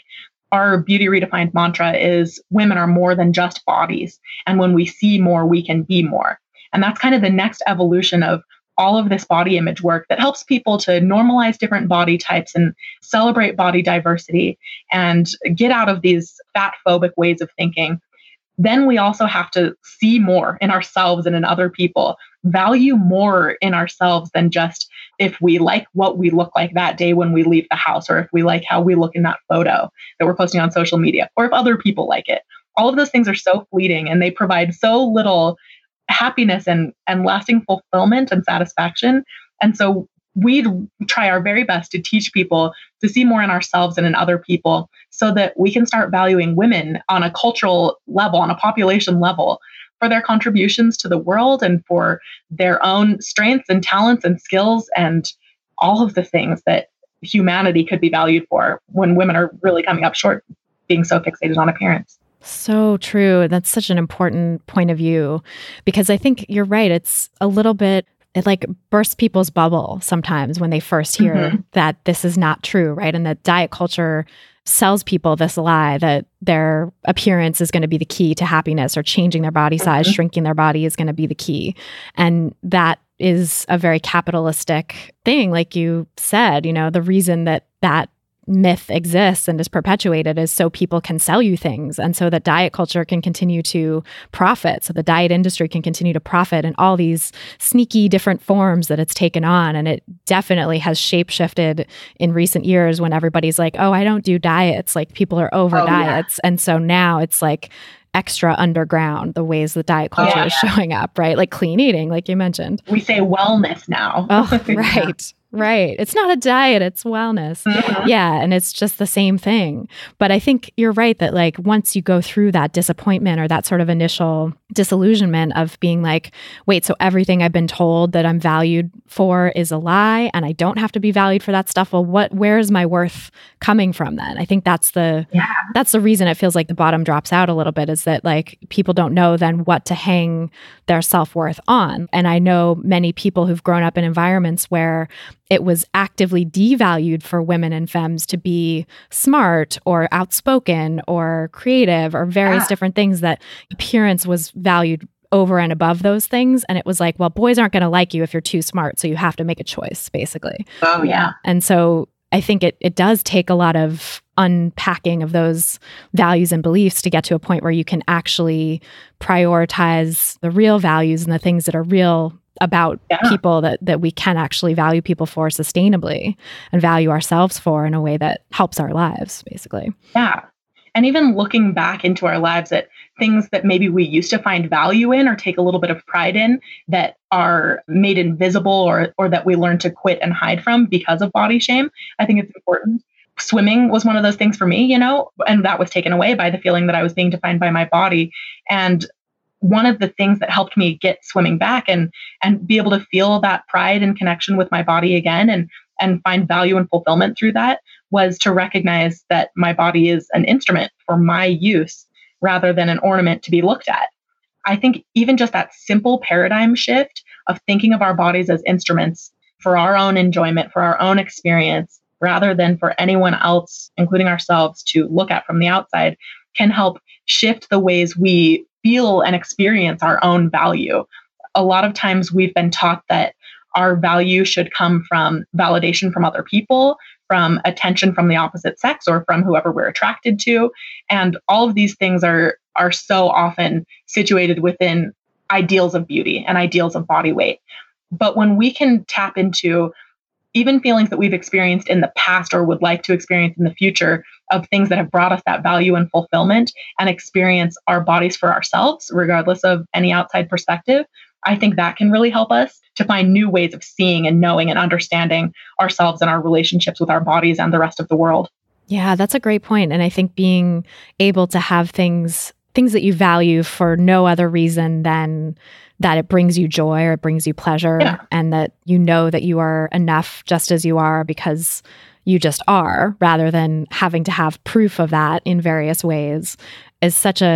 our Beauty Redefined mantra is women are more than just bodies. And when we see more, we can be more. And that's kind of the next evolution of all of this body image work that helps people to normalize different body types and celebrate body diversity and get out of these fat phobic ways of thinking. Then we also have to see more in ourselves and in other people, value more in ourselves than just if we like what we look like that day when we leave the house, or if we like how we look in that photo that we're posting on social media, or if other people like it. All of those things are so fleeting and they provide so little happiness and, and lasting fulfillment and satisfaction. And so we try our very best to teach people to see more in ourselves and in other people so that we can start valuing women on a cultural level, on a population level, for their contributions to the world and for their own strengths and talents and skills and all of the things that humanity could be valued for when women are really coming up short being so fixated on appearance. So true. That's such an important point of view, because I think you're right. It's a little bit, it like bursts people's bubble sometimes when they first hear mm-hmm. that this is not true, right? And that diet culture sells people this lie that their appearance is going to be the key to happiness, or changing their body size, mm-hmm. shrinking their body is going to be the key. And that is a very capitalistic thing. Like you said, you know, the reason that that myth exists and is perpetuated is so people can sell you things, and so that diet culture can continue to profit, so the diet industry can continue to profit in all these sneaky different forms that it's taken on. And it definitely has shapeshifted in recent years when everybody's like, oh, I don't do diets, like people are over oh, diets. Yeah. And so now it's like extra underground, the ways that diet culture yeah. is showing up, right? Like clean eating, like you mentioned. We say wellness now. Oh, right. Right. It's not a diet, it's wellness. Mm-hmm. Yeah. And it's just the same thing. But I think you're right that like once you go through that disappointment or that sort of initial disillusionment of being like, wait, so everything I've been told that I'm valued for is a lie and I don't have to be valued for that stuff. Well, what, where is my worth coming from then? I think that's the, yeah. that's the reason it feels like the bottom drops out a little bit, is that like people don't know then what to hang their self-worth on. And I know many people who've grown up in environments where it was actively devalued for women and femmes to be smart or outspoken or creative or various yeah. different things, that appearance was valued over and above those things. And it was like, well, boys aren't going to like you if you're too smart, so you have to make a choice, basically. Oh, yeah. And so I think it it does take a lot of unpacking of those values and beliefs to get to a point where you can actually prioritize the real values and the things that are real about yeah. people, that that we can actually value people for sustainably and value ourselves for in a way that helps our lives, basically. Yeah. And even looking back into our lives at things that maybe we used to find value in or take a little bit of pride in that are made invisible or or that we learn to quit and hide from because of body shame, I think it's important. Swimming was one of those things for me, you know, and that was taken away by the feeling that I was being defined by my body. And one of the things that helped me get swimming back and and be able to feel that pride and connection with my body again and and find value and fulfillment through that was to recognize that my body is an instrument for my use rather than an ornament to be looked at. I think even just that simple paradigm shift of thinking of our bodies as instruments for our own enjoyment, for our own experience, rather than for anyone else, including ourselves, to look at from the outside, can help shift the ways we feel and experience our own value. A lot of times we've been taught that our value should come from validation from other people, from attention from the opposite sex, or from whoever we're attracted to. And all of these things are, are so often situated within ideals of beauty and ideals of body weight. But when we can tap into even feelings that we've experienced in the past or would like to experience in the future of things that have brought us that value and fulfillment, and experience our bodies for ourselves, regardless of any outside perspective, I think that can really help us to find new ways of seeing and knowing and understanding ourselves and our relationships with our bodies and the rest of the world. Yeah, that's a great point. And I think being able to have things, things that you value for no other reason than that it brings you joy or it brings you pleasure, yeah. and that you know that you are enough just as you are because you just are, rather than having to have proof of that in various ways, is such a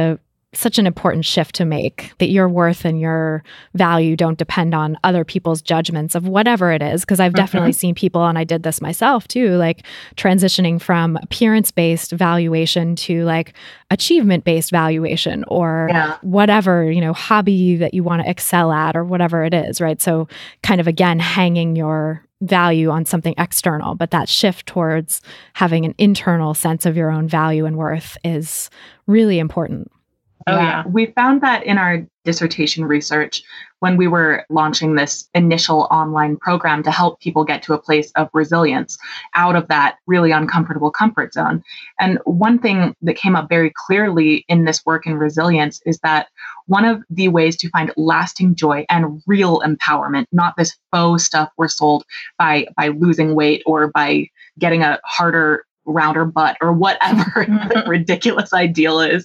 such an important shift to make, that your worth and your value don't depend on other people's judgments of whatever it is. Because I've definitely mm-hmm. seen people, and I did this myself too, like transitioning from appearance-based valuation to like achievement-based valuation or yeah. whatever, you know, hobby that you want to excel at or whatever it is, right? So kind of, again, hanging your value on something external, but that shift towards having an internal sense of your own value and worth is really important. Oh, yeah. yeah. We found that in our dissertation research when we were launching this initial online program to help people get to a place of resilience out of that really uncomfortable comfort zone. And one thing that came up very clearly in this work in resilience is that one of the ways to find lasting joy and real empowerment, not this faux stuff we're sold by, by losing weight or by getting a harder rounder butt or whatever the ridiculous ideal is,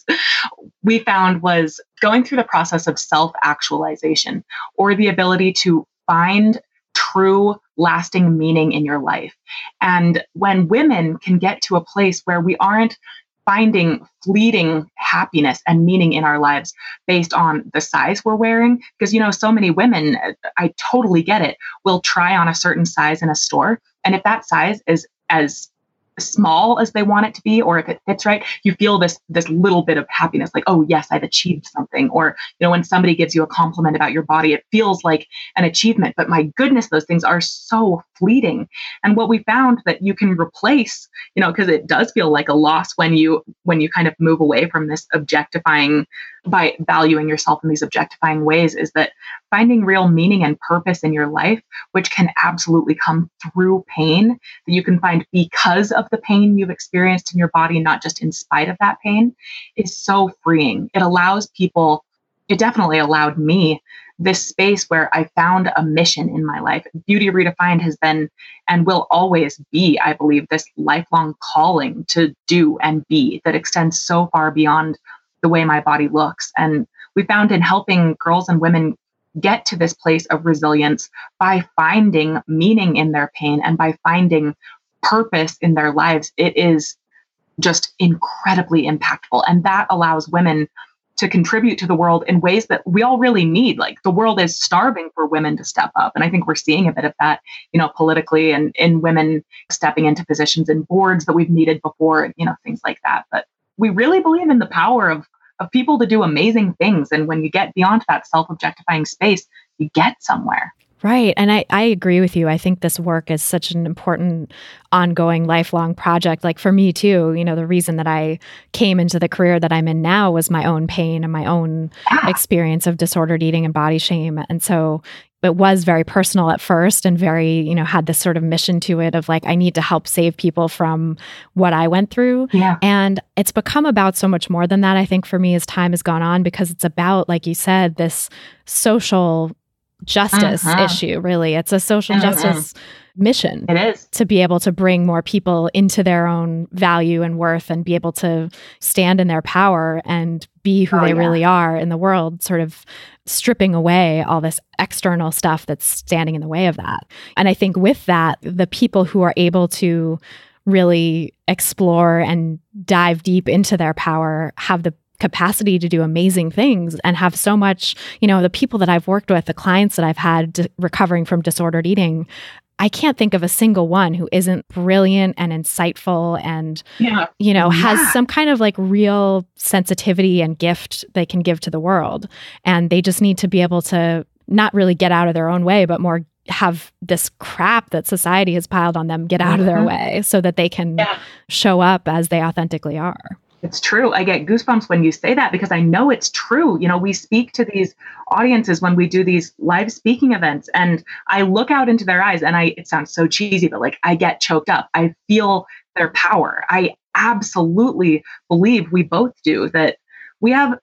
we found was going through the process of self-actualization, or the ability to find true lasting meaning in your life. And when women can get to a place where we aren't finding fleeting happiness and meaning in our lives based on the size we're wearing, because, you know, so many women, I totally get it, will try on a certain size in a store. And if that size is as small as they want it to be, or if it fits right, you feel this this little bit of happiness, like, oh yes, I've achieved something. Or, you know, when somebody gives you a compliment about your body, it feels like an achievement. But my goodness, those things are so fleeting. And what we found that you can replace, you know, because it does feel like a loss when you when you kind of move away from this objectifying, by valuing yourself in these objectifying ways, is that finding real meaning and purpose in your life, which can absolutely come through pain, that you can find because of the pain you've experienced in your body, not just in spite of that pain, is so freeing. It allows people, it definitely allowed me this space where I found a mission in my life. Beauty Redefined has been and will always be, I believe, this lifelong calling to do and be that extends so far beyond the way my body looks. And we found in helping girls and women get to this place of resilience by finding meaning in their pain and by finding purpose in their lives, it is just incredibly impactful. And that allows women to contribute to the world in ways that we all really need. Like, the world is starving for women to step up. And I think we're seeing a bit of that, you know, politically, and in women stepping into positions in boards that we've needed before, you know, things like that. But we really believe in the power of of people to do amazing things. And when you get beyond that self-objectifying space, you get somewhere. Right. And I, I agree with you. I think this work is such an important, ongoing, lifelong project. Like for me too, you know, the reason that I came into the career that I'm in now was my own pain and my own yeah. experience of disordered eating and body shame. And so it was very personal at first, and very, you know, had this sort of mission to it of like, I need to help save people from what I went through. Yeah. And it's become about so much more than that, I think, for me, as time has gone on, because it's about, like you said, this social justice uh-huh. issue, really. It's a social uh-huh. justice mission. It is. To be able to bring more people into their own value and worth, and be able to stand in their power and be who oh, they yeah. really are in the world, sort of stripping away all this external stuff that's standing in the way of that. And I think with that, the people who are able to really explore and dive deep into their power have the capacity to do amazing things, and have so much, you know, the people that I've worked with, the clients that I've had d- recovering from disordered eating, I can't think of a single one who isn't brilliant and insightful and, yeah. you know, yeah. has some kind of like real sensitivity and gift they can give to the world. And they just need to be able to not really get out of their own way, but more have this crap that society has piled on them get out mm-hmm. of their way, so that they can yeah. show up as they authentically are. It's true. I get goosebumps when you say that, because I know it's true. You know, we speak to these audiences when we do these live speaking events, and I look out into their eyes, and I, it sounds so cheesy, but like, I get choked up. I feel their power. I absolutely believe, we both do, that we have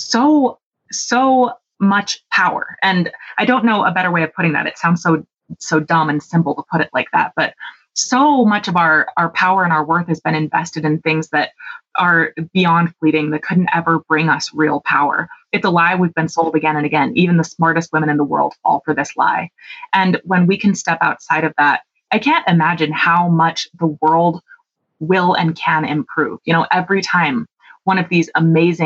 so, so much power. And I don't know a better way of putting that. It sounds so, so dumb and simple to put it like that, but so much of our, our power and our worth has been invested in things that are beyond fleeting, that couldn't ever bring us real power. It's a lie we've been sold again and again. Even the smartest women in the world fall for this lie. And when we can step outside of that, I can't imagine how much the world will and can improve. You know, every time one of these amazing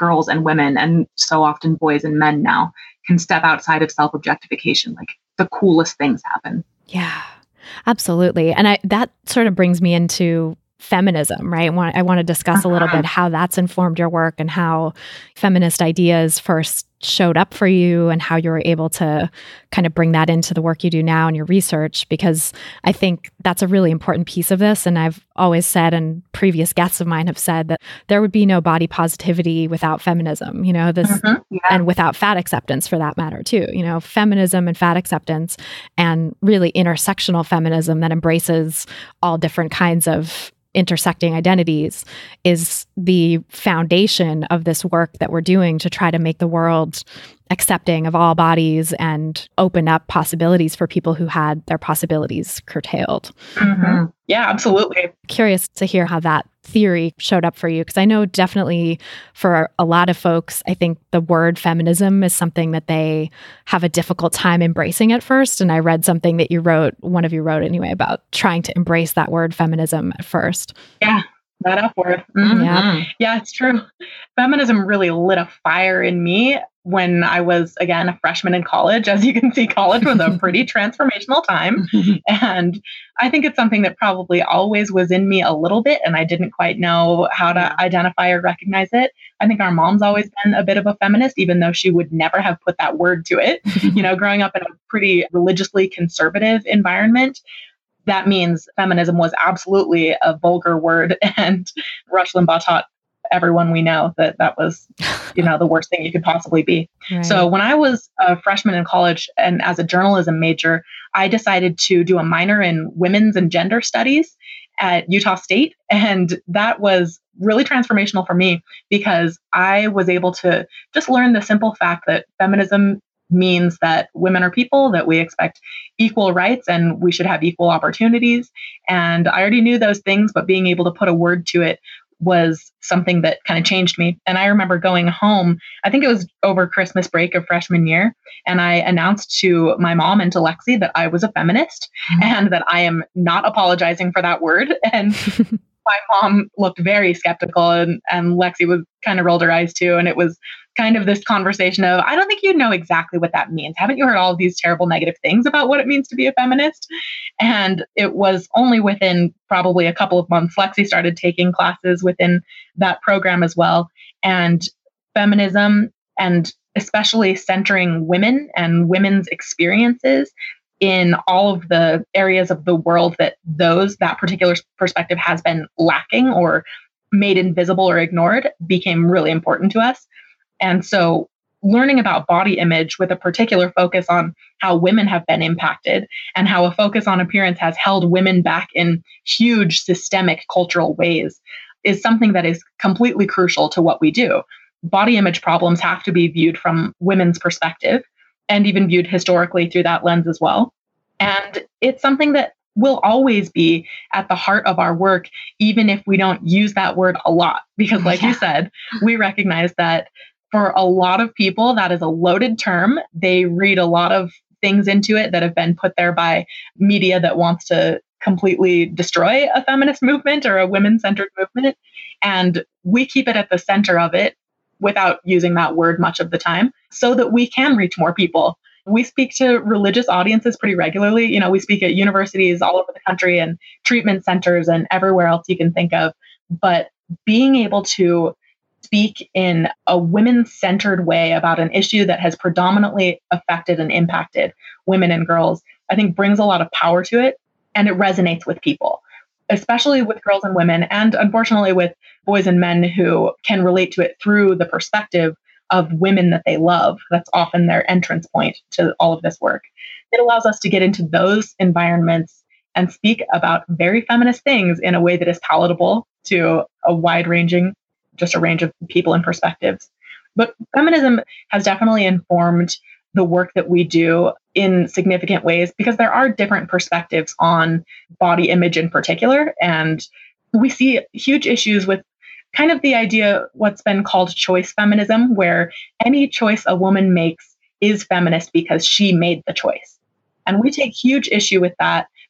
girls and women, and so often boys and men now, can step outside of self-objectification, like the coolest things happen. Yeah, absolutely. And I, that sort of brings me into feminism, right? I want, I want to discuss uh-huh. a little bit how that's informed your work and how feminist ideas first showed up for you and how you were able to kind of bring that into the work you do now in your research, because I think that's a really important piece of this. And I've always said, and previous guests of mine have said, that there would be no body positivity without feminism, you know, this, uh-huh. yeah. and without fat acceptance for that matter too, you know, feminism and fat acceptance and really intersectional feminism that embraces all different kinds of intersecting identities is the foundation of this work that we're doing to try to make the world accepting of all bodies and open up possibilities for people who had their possibilities curtailed. Mm-hmm. Yeah, absolutely. Curious to hear how that theory showed up for you, because I know definitely for a lot of folks, I think the word feminism is something that they have a difficult time embracing at first. And I read something that you wrote, one of you wrote anyway, about trying to embrace that word feminism at first. Yeah. That F word. Mm-hmm. Yeah. Yeah, it's true. Feminism really lit a fire in me when I was, again, a freshman in college. As you can see, college was a pretty transformational time. And I think it's something that probably always was in me a little bit, and I didn't quite know how to identify or recognize it. I think our mom's always been a bit of a feminist, even though she would never have put that word to it. You know, growing up in a pretty religiously conservative environment, that means feminism was absolutely a vulgar word. And Rush Limbaugh taught everyone we know that that was, you know, the worst thing you could possibly be. Right. So when I was a freshman in college and as a journalism major, I decided to do a minor in women's and gender studies at Utah State. And that was really transformational for me because I was able to just learn the simple fact that feminism means that women are people, that we expect equal rights and we should have equal opportunities. And I already knew those things, but being able to put a word to it was something that kind of changed me. And I remember going home, I think it was over Christmas break of freshman year, and I announced to my mom and to Lexi that I was a feminist mm-hmm. and that I am not apologizing for that word. And my mom looked very skeptical, and, and Lexi was kind of rolled her eyes too. And it was kind of this conversation of, I don't think you know exactly what that means. Haven't you heard all of these terrible negative things about what it means to be a feminist? And it was only within probably a couple of months, Lexi started taking classes within that program as well. And feminism, and especially centering women and women's experiences in all of the areas of the world that those, that particular perspective has been lacking or made invisible or ignored, became really important to us. And so learning about body image with a particular focus on how women have been impacted and how a focus on appearance has held women back in huge systemic cultural ways is something that is completely crucial to what we do. Body image problems have to be viewed from women's perspective and even viewed historically through that lens as well. And it's something that will always be at the heart of our work, even if we don't use that word a lot. Because like yeah. you said, we recognize that for a lot of people, that is a loaded term. They read a lot of things into it that have been put there by media that wants to completely destroy a feminist movement or a women-centered movement. And we keep it at the center of it without using that word much of the time so that we can reach more people. We speak to religious audiences pretty regularly. You know, we speak at universities all over the country and treatment centers and everywhere else you can think of. But being able to speak in a women-centered way about an issue that has predominantly affected and impacted women and girls, I think brings a lot of power to it, and it resonates with people, especially with girls and women, and unfortunately with boys and men who can relate to it through the perspective of women that they love. That's often their entrance point to all of this work. It allows us to get into those environments and speak about very feminist things in a way that is palatable to a wide-ranging just a range of people and perspectives. But feminism has definitely informed the work that we do in significant ways because there are different perspectives on body image in particular. And we see huge issues with kind of the idea, what's been called choice feminism, where any choice a woman makes is feminist because she made the choice. And we take huge issue with that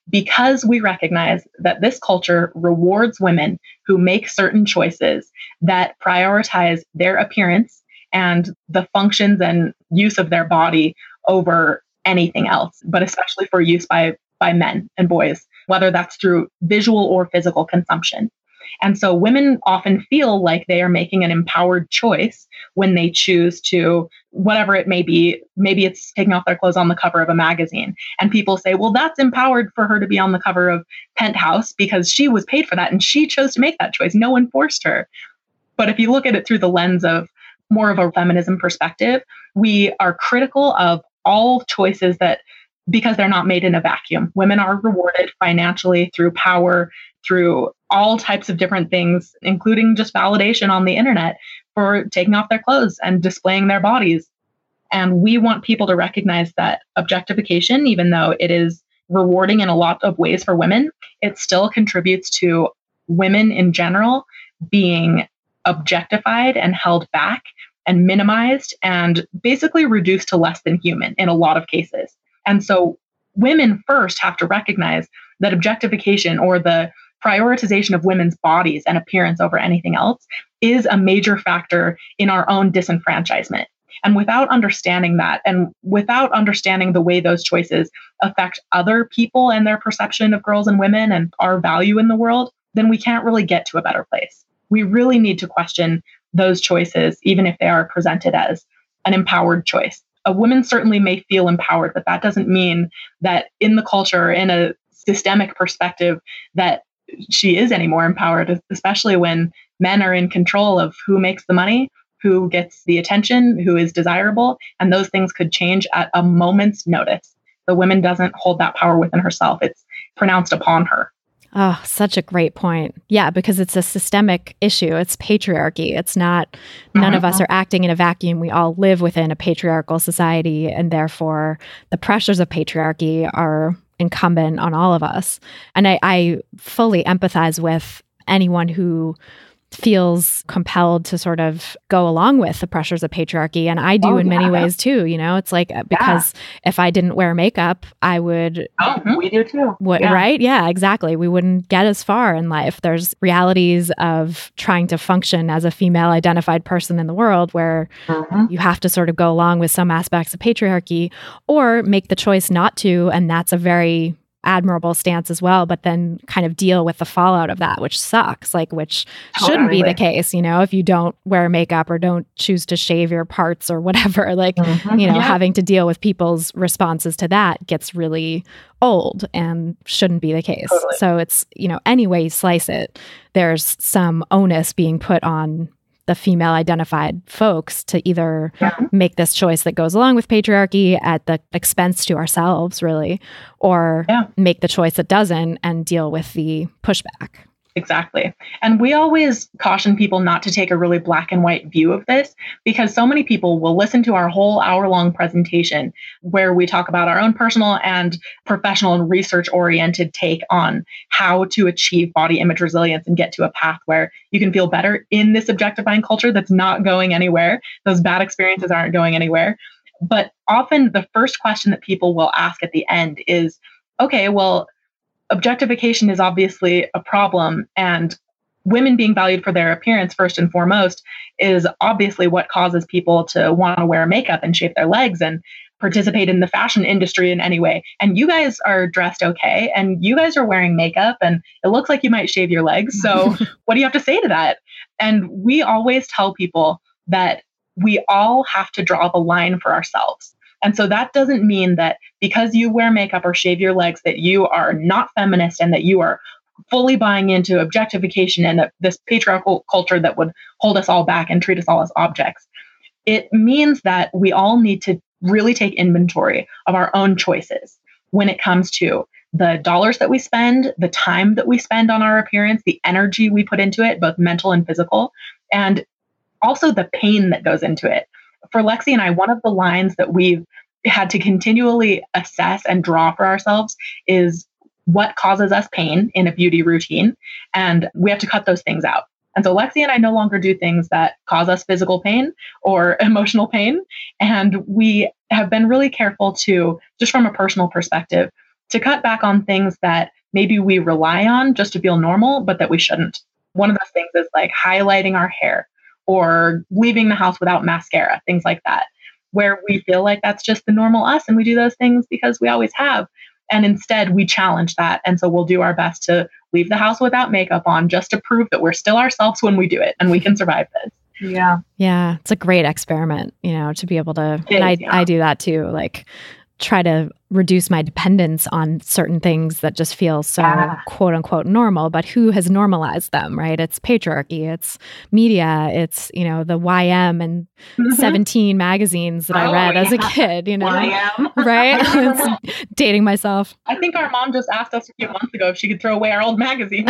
because we recognize that this culture rewards women who make certain choices that prioritize their appearance and the functions and use of their body over anything else, but especially for use by, by men and boys, whether that's through visual or physical consumption. And so women often feel like they are making an empowered choice when they choose to, whatever it may be, maybe it's taking off their clothes on the cover of a magazine. And people say, well, that's empowered for her to be on the cover of Penthouse because she was paid for that and she chose to make that choice. No one forced her. But if you look at it through the lens of more of a feminism perspective, we are critical of all choices that, because they're not made in a vacuum. Women are rewarded financially through power, through all types of different things, including just validation on the internet for taking off their clothes and displaying their bodies. And we want people to recognize that objectification, even though it is rewarding in a lot of ways for women, it still contributes to women in general being objectified and held back and minimized and basically reduced to less than human in a lot of cases. And so women first have to recognize that objectification, or the prioritization of women's bodies and appearance over anything else, is a major factor in our own disenfranchisement. And without understanding that, and without understanding the way those choices affect other people and their perception of girls and women and our value in the world, then we can't really get to a better place. We really need to question those choices, even if they are presented as an empowered choice. A woman certainly may feel empowered, but that doesn't mean that in the culture, in a systemic perspective, that she is any more empowered, especially when men are in control of who makes the money, who gets the attention, who is desirable, and those things could change at a moment's notice. The woman doesn't hold that power within herself. It's pronounced upon her. Oh, such a great point. Yeah, because it's a systemic issue. It's patriarchy. It's not, none mm-hmm. of us are acting in a vacuum. We all live within a patriarchal society, and therefore the pressures of patriarchy are incumbent on all of us. And I, I fully empathize with anyone who feels compelled to sort of go along with the pressures of patriarchy. And I do oh, in many yeah. ways too, you know, it's like, because yeah. if I didn't wear makeup, I would. Oh, we do too. What, yeah. Right? Yeah, exactly. We wouldn't get as far in life. There's realities of trying to function as a female identified person in the world where mm-hmm. you have to sort of go along with some aspects of patriarchy or make the choice not to. And that's a very admirable stance as well, but then kind of deal with the fallout of that, which sucks, like, which totally. Shouldn't be the case, you know, if you don't wear makeup or don't choose to shave your parts or whatever, like, mm-hmm. you know, yeah. having to deal with people's responses to that gets really old and shouldn't be the case. Totally. So it's, you know, any way you slice it, there's some onus being put on the female identified folks to either yeah. make this choice that goes along with patriarchy at the expense to ourselves, really, or yeah. make the choice that doesn't and deal with the pushback. Exactly. And we always caution people not to take a really black and white view of this, because so many people will listen to our whole hour long presentation where we talk about our own personal and professional and research oriented take on how to achieve body image resilience and get to a path where you can feel better in this objectifying culture that's not going anywhere. Those bad experiences aren't going anywhere. But often the first question that people will ask at the end is, okay, well, objectification is obviously a problem, and women being valued for their appearance first and foremost is obviously what causes people to want to wear makeup and shave their legs and participate in the fashion industry in any way. And you guys are dressed okay, and you guys are wearing makeup, and it looks like you might shave your legs. So what do you have to say to that? And we always tell people that we all have to draw the line for ourselves. And so that doesn't mean that because you wear makeup or shave your legs that you are not feminist and that you are fully buying into objectification and this patriarchal culture that would hold us all back and treat us all as objects. It means that we all need to really take inventory of our own choices when it comes to the dollars that we spend, the time that we spend on our appearance, the energy we put into it, both mental and physical, and also the pain that goes into it. For Lexi and I, one of the lines that we've had to continually assess and draw for ourselves is what causes us pain in a beauty routine. And we have to cut those things out. And so Lexi and I no longer do things that cause us physical pain or emotional pain. And we have been really careful to, just from a personal perspective, to cut back on things that maybe we rely on just to feel normal, but that we shouldn't. One of those things is like highlighting our hair or leaving the house without mascara, things like that, where we feel like that's just the normal us and we do those things because we always have. And instead we challenge that. And so we'll do our best to leave the house without makeup on just to prove that we're still ourselves when we do it and we can survive this. Yeah. Yeah. It's a great experiment, you know, to be able to, It and I, is, yeah. I do that too. Like try to reduce my dependence on certain things that just feel so Yeah. quote unquote normal, but who has normalized them, right? It's patriarchy, it's media, it's, you know, the Y M and Mhm. seventeen magazines that I Oh, read as a yeah. kid, you know, I am. right? It's dating myself. I think our mom just asked us a few months ago if she could throw away our old magazine.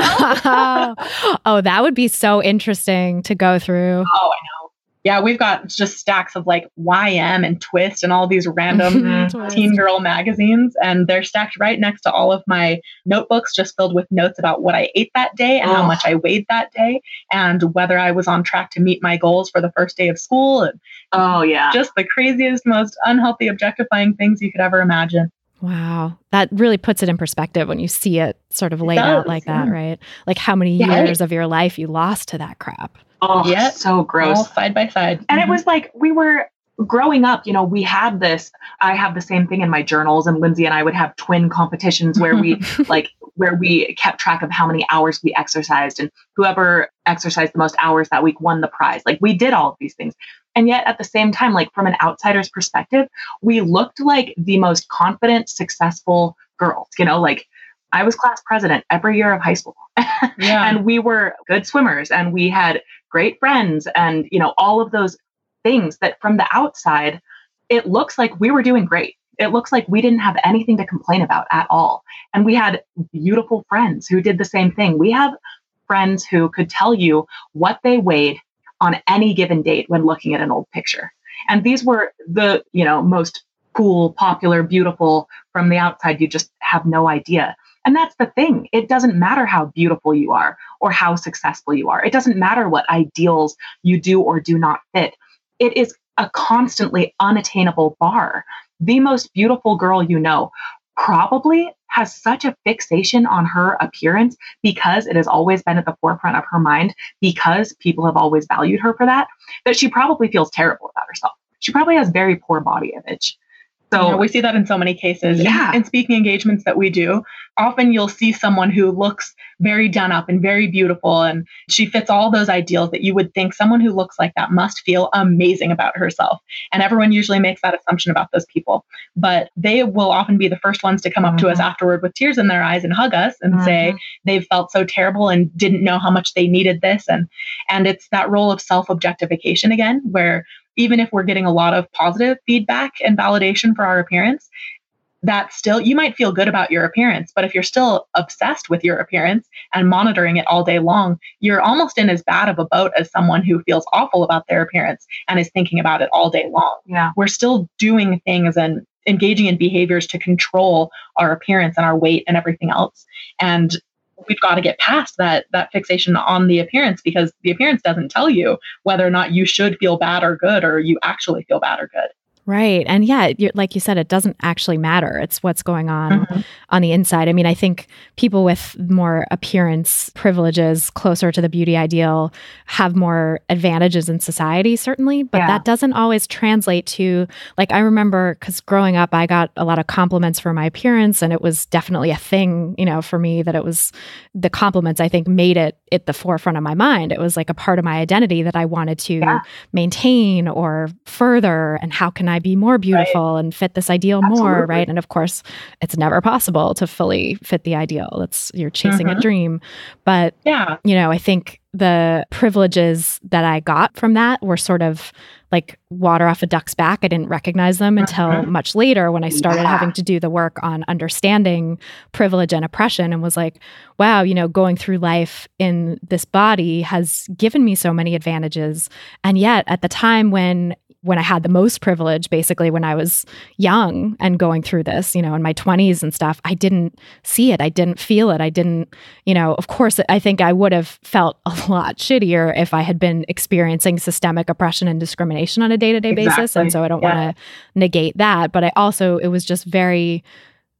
Oh, that would be so interesting to go through. Oh, I know. Yeah, we've got just stacks of like Y M and Twist and all these random Mhm. teen girl magazines. And they're stacked right next to all of my notebooks, just filled with notes about what I ate that day and how Oh. much I weighed that day and whether I was on track to meet my goals for the first day of school. And Oh, yeah. just the craziest, most unhealthy, objectifying things you could ever imagine. Wow. That really puts it in perspective when you see it sort of laid out does, like that, yeah. right? Like how many Yeah. years of your life you lost to that crap. Oh, Yep. so gross. All side by side. And Mhm. it was like we were growing up, you know, we had this. I have the same thing in my journals, and Lindsay and I would have twin competitions where we like where we kept track of how many hours we exercised, and whoever exercised the most hours that week won the prize. Like we did all of these things. And yet at the same time, like from an outsider's perspective, we looked like the most confident, successful girls, you know, like I was class president every year of high school. Yeah. And we were good swimmers and we had great friends and, you know, all of those things that from the outside, it looks like we were doing great. It looks like we didn't have anything to complain about at all. And we had beautiful friends who did the same thing. We have friends who could tell you what they weighed on any given date when looking at an old picture. And these were the, you know, most cool, popular, beautiful from the outside. You just have no idea. And that's the thing. It doesn't matter how beautiful you are or how successful you are. It doesn't matter what ideals you do or do not fit. It is a constantly unattainable bar. The most beautiful girl you know probably has such a fixation on her appearance because it has always been at the forefront of her mind, because people have always valued her for that, that she probably feels terrible about herself. She probably has very poor body image. So You know, we see that in so many cases. Yeah. In, in speaking engagements that we do, often you'll see someone who looks very done up and very beautiful, and she fits all those ideals that you would think someone who looks like that must feel amazing about herself. And everyone usually makes that assumption about those people. But they will often be the first ones to come up to us Mhm. afterward with tears in their eyes and hug us and say Mhm. they've felt so terrible and didn't know how much they needed this. And and it's that role of self-objectification again, where even if we're getting a lot of positive feedback and validation for our appearance, that still, you might feel good about your appearance, but if you're still obsessed with your appearance and monitoring it all day long, you're almost in as bad of a boat as someone who feels awful about their appearance and is thinking about it all day long. yeah. We're still doing things and engaging in behaviors to control our appearance and our weight and everything else. And we've got to get past that that fixation on the appearance, because the appearance doesn't tell you whether or not you should feel bad or good, or you actually feel bad or good. Right. And yeah, you're, like you said, it doesn't actually matter. It's what's going on Mhm. on the inside. I mean, I think people with more appearance privileges closer to the beauty ideal have more advantages in society, certainly, but Yeah. that doesn't always translate to, like, I remember because growing up, I got a lot of compliments for my appearance, and it was definitely a thing, you know, for me that it was the compliments, I think, made it at the forefront of my mind. It was like a part of my identity that I wanted to Yeah. maintain or further. And how can I be more beautiful and fit this ideal more, Absolutely. right? And of course, it's never possible to fully fit the ideal. It's you're chasing a Mhm. dream. But, Yeah. you know, I think the privileges that I got from that were sort of like water off a duck's back. I didn't recognize them until Mhm. much later when I started Yeah. having to do the work on understanding privilege and oppression, and was like, wow, you know, going through life in this body has given me so many advantages. And yet at the time when when I had the most privilege, basically when I was young and going through this, you know, in my twenties and stuff, I didn't see it. I didn't feel it. I didn't, you know, of course, I think I would have felt a lot shittier if I had been experiencing systemic oppression and discrimination on a day-to-day basis. Exactly. And so I don't Yeah. want to negate that. But I also, it was just very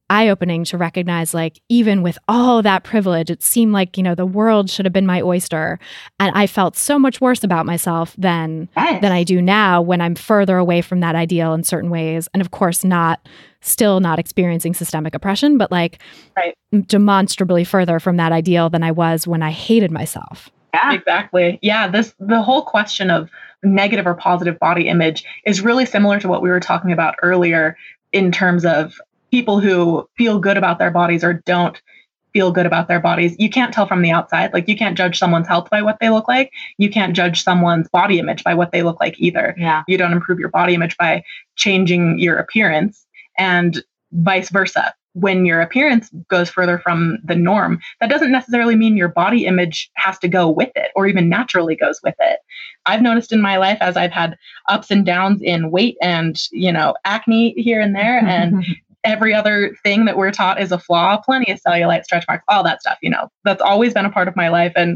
eye-opening to recognize, like, even with all that privilege, it seemed like, you know, the world should have been my oyster. And I felt so much worse about myself than, Yes. than I do now when I'm further away from that ideal in certain ways. And of course, not still not experiencing systemic oppression, but like Right. demonstrably further from that ideal than I was when I hated myself. Yeah. Exactly. Yeah. This, the whole question of negative or positive body image is really similar to what we were talking about earlier in terms of people who feel good about their bodies or don't feel good about their bodies. You can't tell from the outside. Like, you can't judge someone's health by what they look like. You can't judge someone's body image by what they look like either. Yeah. You don't improve your body image by changing your appearance, and vice versa. When your appearance goes further from the norm, that doesn't necessarily mean your body image has to go with it or even naturally goes with it. I've noticed in my life, as I've had ups and downs in weight and, you know, acne here and there, and every other thing that we're taught is a flaw, plenty of cellulite, stretch marks, all that stuff, you know, that's always been a part of my life. And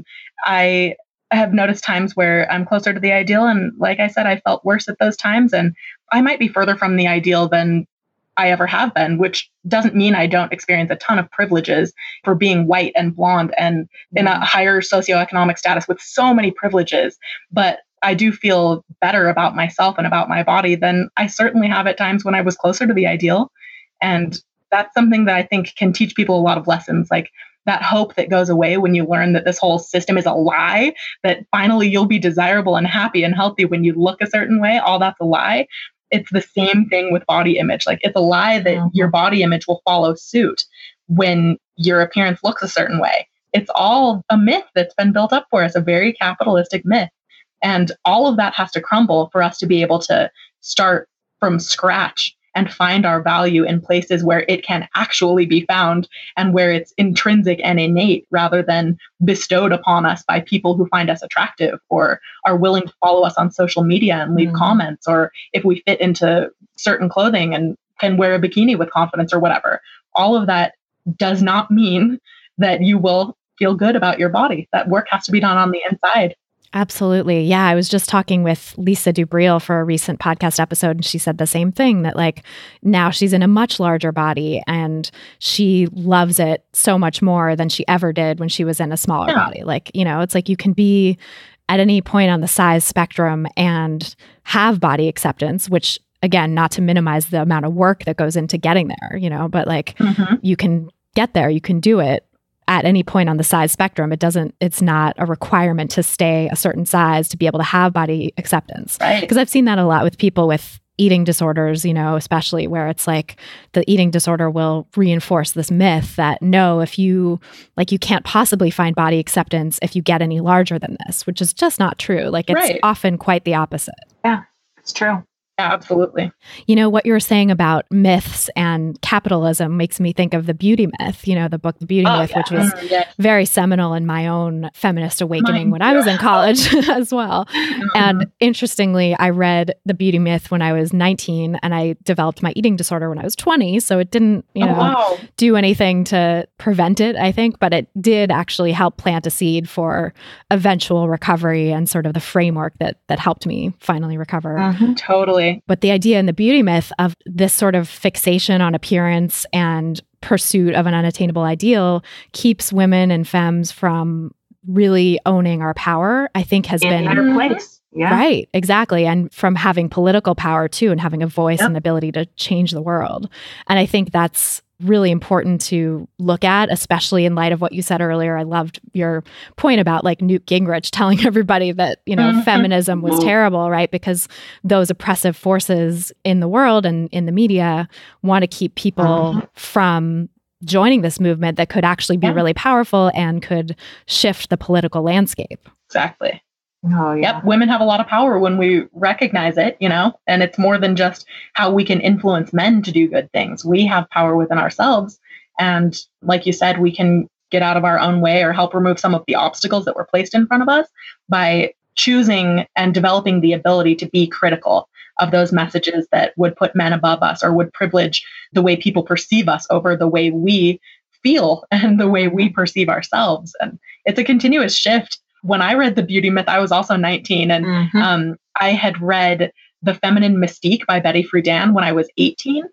I have noticed times where I'm closer to the ideal. And like I said, I felt worse at those times. And I might be further from the ideal than I ever have been, which doesn't mean I don't experience a ton of privileges for being white and blonde and in a higher socioeconomic status with so many privileges. But I do feel better about myself and about my body than I certainly have at times when I was closer to the ideal. And that's something that I think can teach people a lot of lessons, like that hope that goes away when you learn that this whole system is a lie, that finally you'll be desirable and happy and healthy when you look a certain way. All that's a lie. It's the same thing with body image. Like, it's a lie that mm-hmm. your body image will follow suit when your appearance looks a certain way. It's all a myth that's been built up for us, a very capitalistic myth. And all of that has to crumble for us to be able to start from scratch and find our value in places where it can actually be found and where it's intrinsic and innate rather than bestowed upon us by people who find us attractive or are willing to follow us on social media and leave mm-hmm. comments, or if we fit into certain clothing and can wear a bikini with confidence or whatever. All of that does not mean that you will feel good about your body. That work has to be done on the inside. Absolutely. Yeah. I was just talking with Lisa Dubril for a recent podcast episode, and she said the same thing, that like now she's in a much larger body and she loves it so much more than she ever did when she was in a smaller yeah. body. Like, you know, it's like you can be at any point on the size spectrum and have body acceptance, which, again, not to minimize the amount of work that goes into getting there, you know, but like mm-hmm. you can get there, you can do it at any point on the size spectrum. It doesn't, it's not a requirement to stay a certain size to be able to have body acceptance. Right. Because I've seen that a lot with people with eating disorders, you know, especially where it's like the eating disorder will reinforce this myth that no, if you, like, you can't possibly find body acceptance if you get any larger than this, which is just not true. Like, it's right. often quite the opposite. Yeah, it's true. Yeah, absolutely. You know, what you were saying about myths and capitalism makes me think of The Beauty Myth, you know, the book The Beauty oh, Myth, yeah. which was mm, yeah. very seminal in my own feminist awakening My when I was in college as well. Mm-hmm. And interestingly, I read The Beauty Myth when I was nineteen, and I developed my eating disorder when I was twenty. So it didn't, you know, oh, wow. do anything to prevent it, I think, but it did actually help plant a seed for eventual recovery and sort of the framework that that helped me finally recover. Mm-hmm. Totally. But the idea in The Beauty Myth of this sort of fixation on appearance and pursuit of an unattainable ideal keeps women and femmes from really owning our power, I think has in been... a better place. Yeah. Right, exactly. And from having political power too, and having a voice yep. and ability to change the world. And I think that's really important to look at, especially in light of what you said earlier. I loved your point about like Newt Gingrich telling everybody that, you know, mm-hmm. feminism was terrible, right? Because those oppressive forces in the world and in the media want to keep people mm-hmm. from joining this movement that could actually be yeah. really powerful and could shift the political landscape. Exactly. Oh, yeah. Yep. Women have a lot of power when we recognize it, you know, and it's more than just how we can influence men to do good things. We have power within ourselves. And like you said, we can get out of our own way or help remove some of the obstacles that were placed in front of us by choosing and developing the ability to be critical of those messages that would put men above us or would privilege the way people perceive us over the way we feel and the way we perceive ourselves. And it's a continuous shift. When I read The Beauty Myth, I was also nineteen, and mm-hmm. um, I had read The Feminine Mystique by Betty Friedan when I was eighteen.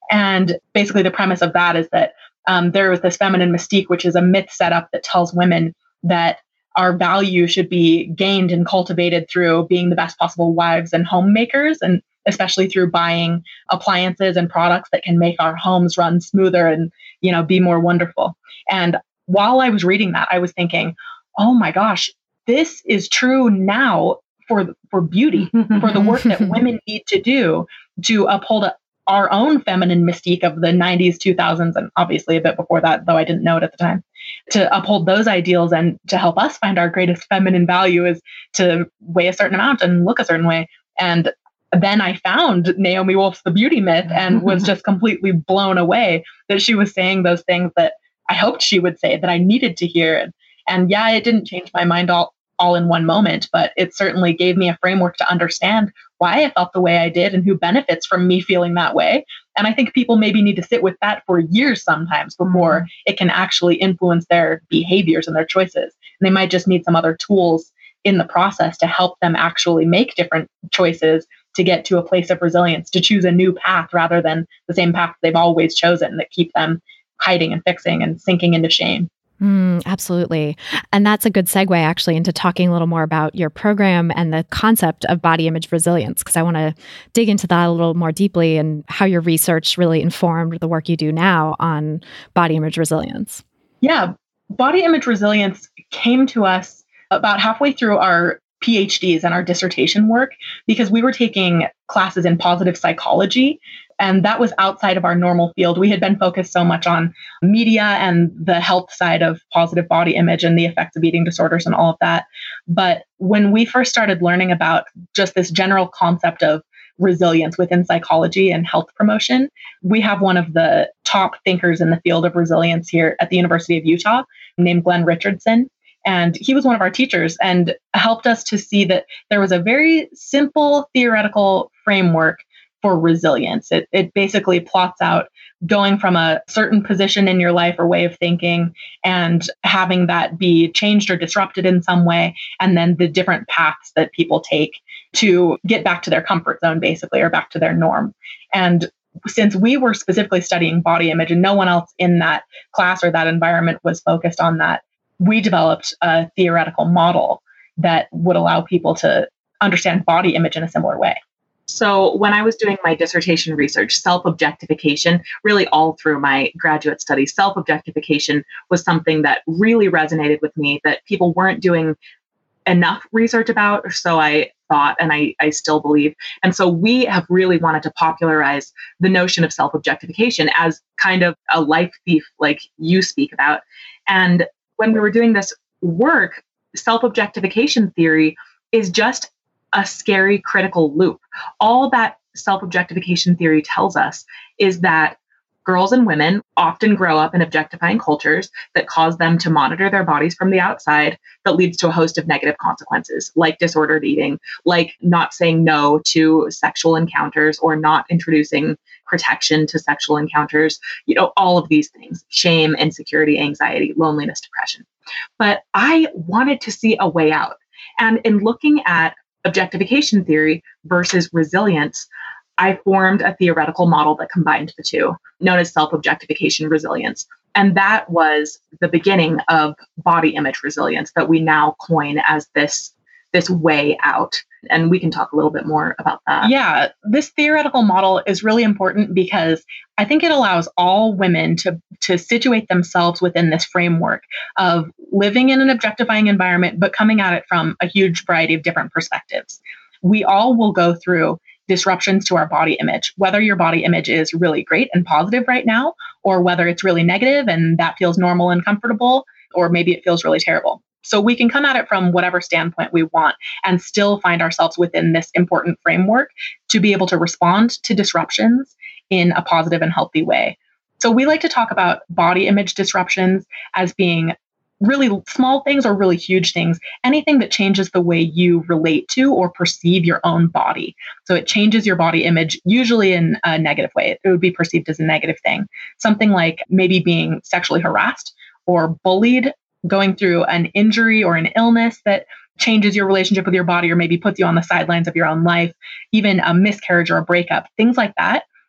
And basically the premise of that is that um, there was this feminine mystique, which is a myth set up that tells women that our value should be gained and cultivated through being the best possible wives and homemakers, and especially through buying appliances and products that can make our homes run smoother and, you know, be more wonderful. And while I was reading that, I was thinking, oh my gosh, this is true now for, for beauty, for the work that women need to do to uphold a, our own feminine mystique of the nineties, two thousands, and obviously a bit before that, though I didn't know it at the time, to uphold those ideals and to help us find our greatest feminine value is to weigh a certain amount and look a certain way. And then I found Naomi Wolf's The Beauty Myth and was just completely blown away that she was saying those things that I hoped she would say, that I needed to hear. And, and yeah, it didn't change my mind all, all in one moment, but it certainly gave me a framework to understand why I felt the way I did and who benefits from me feeling that way. And I think people maybe need to sit with that for years sometimes before it can actually influence their behaviors and their choices. And they might just need some other tools in the process to help them actually make different choices to get to a place of resilience, to choose a new path rather than the same path they've always chosen that keep them hiding and fixing and sinking into shame. Mm, absolutely. And that's a good segue actually into talking a little more about your program and the concept of body image resilience, because I want to dig into that a little more deeply and how your research really informed the work you do now on body image resilience. Yeah, body image resilience came to us about halfway through our PhDs and our dissertation work because we were taking classes in positive psychology. And that was outside of our normal field. We had been focused so much on media and the health side of positive body image and the effects of eating disorders and all of that. But when we first started learning about just this general concept of resilience within psychology and health promotion, we have one of the top thinkers in the field of resilience here at the University of Utah named Glenn Richardson. And he was one of our teachers and helped us to see that there was a very simple theoretical framework for resilience. It, it basically plots out going from a certain position in your life or way of thinking and having that be changed or disrupted in some way, and then the different paths that people take to get back to their comfort zone, basically, or back to their norm. And since we were specifically studying body image and no one else in that class or that environment was focused on that, we developed a theoretical model that would allow people to understand body image in a similar way. So when I was doing my dissertation research, self-objectification, really all through my graduate studies, self-objectification was something that really resonated with me that people weren't doing enough research about. So I thought, and I, I still believe. And so we have really wanted to popularize the notion of self-objectification as kind of a life thief, like you speak about. And when we were doing this work, self-objectification theory is just a scary critical loop. All that self-objectification theory tells us is that girls and women often grow up in objectifying cultures that cause them to monitor their bodies from the outside, that leads to a host of negative consequences, like disordered eating, like not saying no to sexual encounters or not introducing protection to sexual encounters, you know, all of these things, shame, insecurity, anxiety, loneliness, depression. But I wanted to see a way out. And in looking at objectification theory versus resilience, I formed a theoretical model that combined the two, known as self-objectification resilience. And that was the beginning of body image resilience that we now coin as this, this way out. And we can talk a little bit more about that. Yeah, this theoretical model is really important because I think it allows all women to, to situate themselves within this framework of living in an objectifying environment, but coming at it from a huge variety of different perspectives. We all will go through disruptions to our body image, whether your body image is really great and positive right now, or whether it's really negative and that feels normal and comfortable, or maybe it feels really terrible. So we can come at it from whatever standpoint we want and still find ourselves within this important framework to be able to respond to disruptions in a positive and healthy way. So we like to talk about body image disruptions as being really small things or really huge things, anything that changes the way you relate to or perceive your own body. So it changes your body image, usually in a negative way. It would be perceived as a negative thing. Something like maybe being sexually harassed or bullied, going through an injury or an illness that changes your relationship with your body or maybe puts you on the sidelines of your own life, even a miscarriage or a breakup, things like that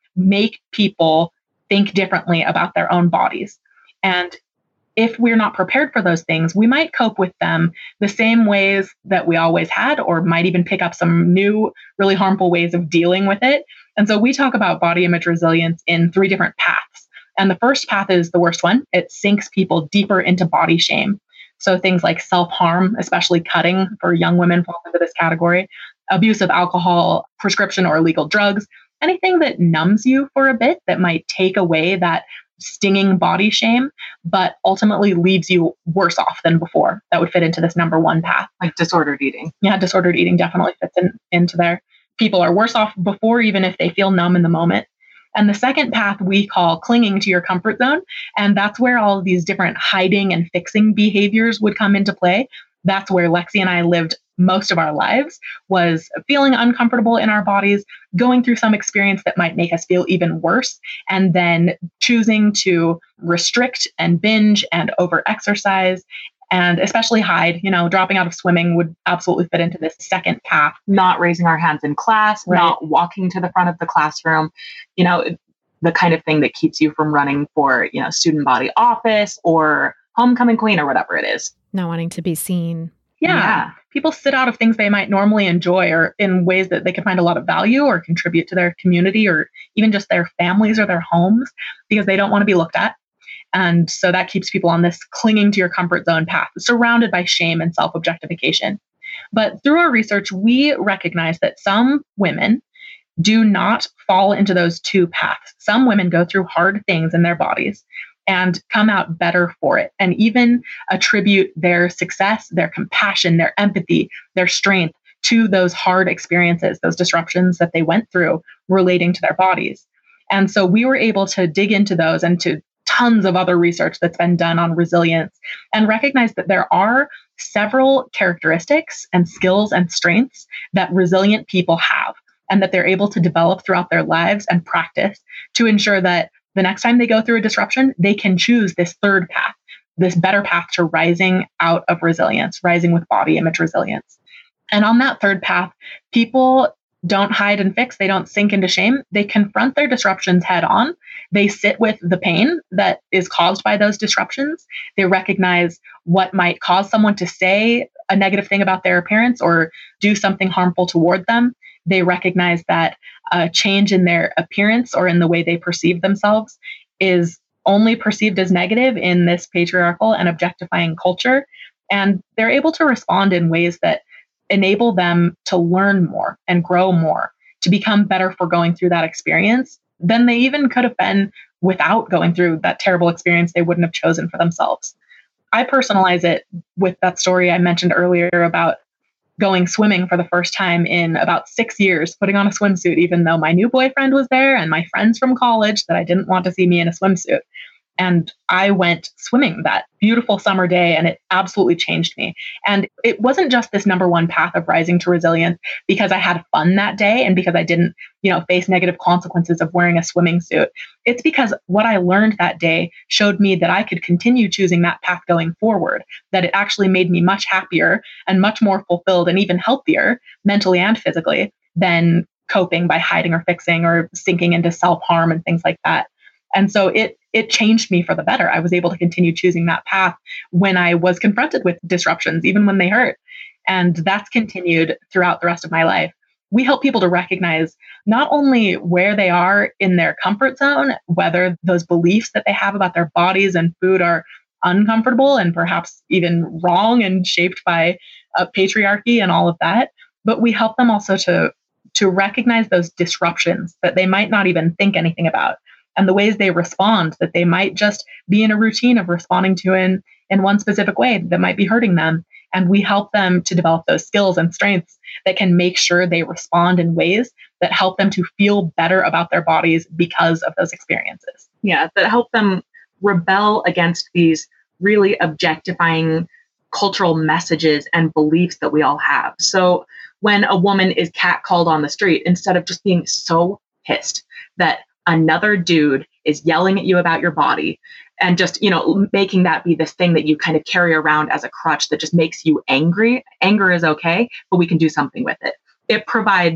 make people think differently about their own bodies. And if we're not prepared for those things, we might cope with them the same ways that we always had, or might even pick up some new, really harmful ways of dealing with it. And so we talk about body image resilience in three different paths. And the first path is the worst one. It sinks people deeper into body shame. So things like self-harm, especially cutting for young women, fall into this category. Abuse of alcohol, prescription or illegal drugs, anything that numbs you for a bit, that might take away that stinging body shame, but ultimately leaves you worse off than before. That would fit into this number one path. Like disordered eating. Yeah, disordered eating definitely fits in, into there. People are worse off before, even if they feel numb in the moment. And the second path we call clinging to your comfort zone. And that's where all of these different hiding and fixing behaviors would come into play. That's where Lexi and I lived most of our lives, was feeling uncomfortable in our bodies, going through some experience that might make us feel even worse, and then choosing to restrict and binge and over-exercise, and especially hide. You know, dropping out of swimming would absolutely fit into this second path. Not raising our hands in class, Right. not walking to the front of the classroom, you know, the kind of thing that keeps you from running for, you know, student body office or homecoming queen or whatever it is. Not wanting to be seen. Yeah. Yeah. People sit out of things they might normally enjoy, or in ways that they can find a lot of value or contribute to their community or even just their families or their homes, because they don't want to be looked at. And so that keeps people on this clinging to your comfort zone path, surrounded by shame and self-objectification. But through our research, we recognize that some women do not fall into those two paths. Some women go through hard things in their bodies and come out better for it, and even attribute their success, their compassion, their empathy, their strength to those hard experiences, those disruptions that they went through relating to their bodies. And so we were able to dig into those and to tons of other research that's been done on resilience, and recognize that there are several characteristics and skills and strengths that resilient people have, and that they're able to develop throughout their lives and practice to ensure that the next time they go through a disruption, they can choose this third path, this better path to rising out of resilience, rising with body image resilience. And on that third path, people don't hide and fix. They don't sink into shame. They confront their disruptions head on. They sit with the pain that is caused by those disruptions. They recognize what might cause someone to say a negative thing about their appearance or do something harmful toward them. They recognize that a change in their appearance or in the way they perceive themselves is only perceived as negative in this patriarchal and objectifying culture. And they're able to respond in ways that enable them to learn more and grow more, to become better for going through that experience than they even could have been without going through that terrible experience they wouldn't have chosen for themselves. I personalize it with that story I mentioned earlier about going swimming for the first time in about six years, putting on a swimsuit, even though my new boyfriend was there and my friends from college that I didn't want to see me in a swimsuit. And I went swimming that beautiful summer day, and it absolutely changed me. And it wasn't just this number one path of rising to resilience because I had fun that day and because I didn't, you know, face negative consequences of wearing a swimming suit. It's because what I learned that day showed me that I could continue choosing that path going forward, that it actually made me much happier and much more fulfilled and even healthier mentally and physically than coping by hiding or fixing or sinking into self-harm and things like that. And so it it changed me for the better. I was able to continue choosing that path when I was confronted with disruptions, even when they hurt. And that's continued throughout the rest of my life. We help people to recognize not only where they are in their comfort zone, whether those beliefs that they have about their bodies and food are uncomfortable and perhaps even wrong and shaped by uh, patriarchy and all of that, but we help them also to, to recognize those disruptions that they might not even think anything about, and the ways they respond that they might just be in a routine of responding to in, in one specific way that might be hurting them. And we help them to develop those skills and strengths that can make sure they respond in ways that help them to feel better about their bodies because of those experiences. Yeah, that help them rebel against these really objectifying cultural messages and beliefs that we all have. So when a woman is catcalled on the street, instead of just being so pissed that another dude is yelling at you about your body and just, you know, making that be this thing that you kind of carry around as a crutch that just makes you angry. Anger is okay, but we can do something with it. It provides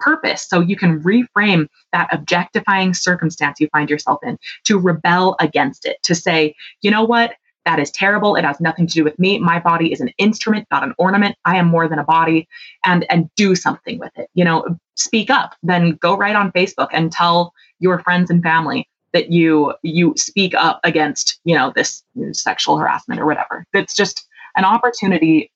purpose. So you can reframe that objectifying circumstance you find yourself in to rebel against it, to say, you know what? That is terrible. It has nothing to do with me. My body is an instrument, not an ornament. I am more than a body, and, and do something with it. You know, speak up, then go right on Facebook and tell your friends and family that you, you speak up against, you know, this sexual harassment or whatever. It's just an opportunity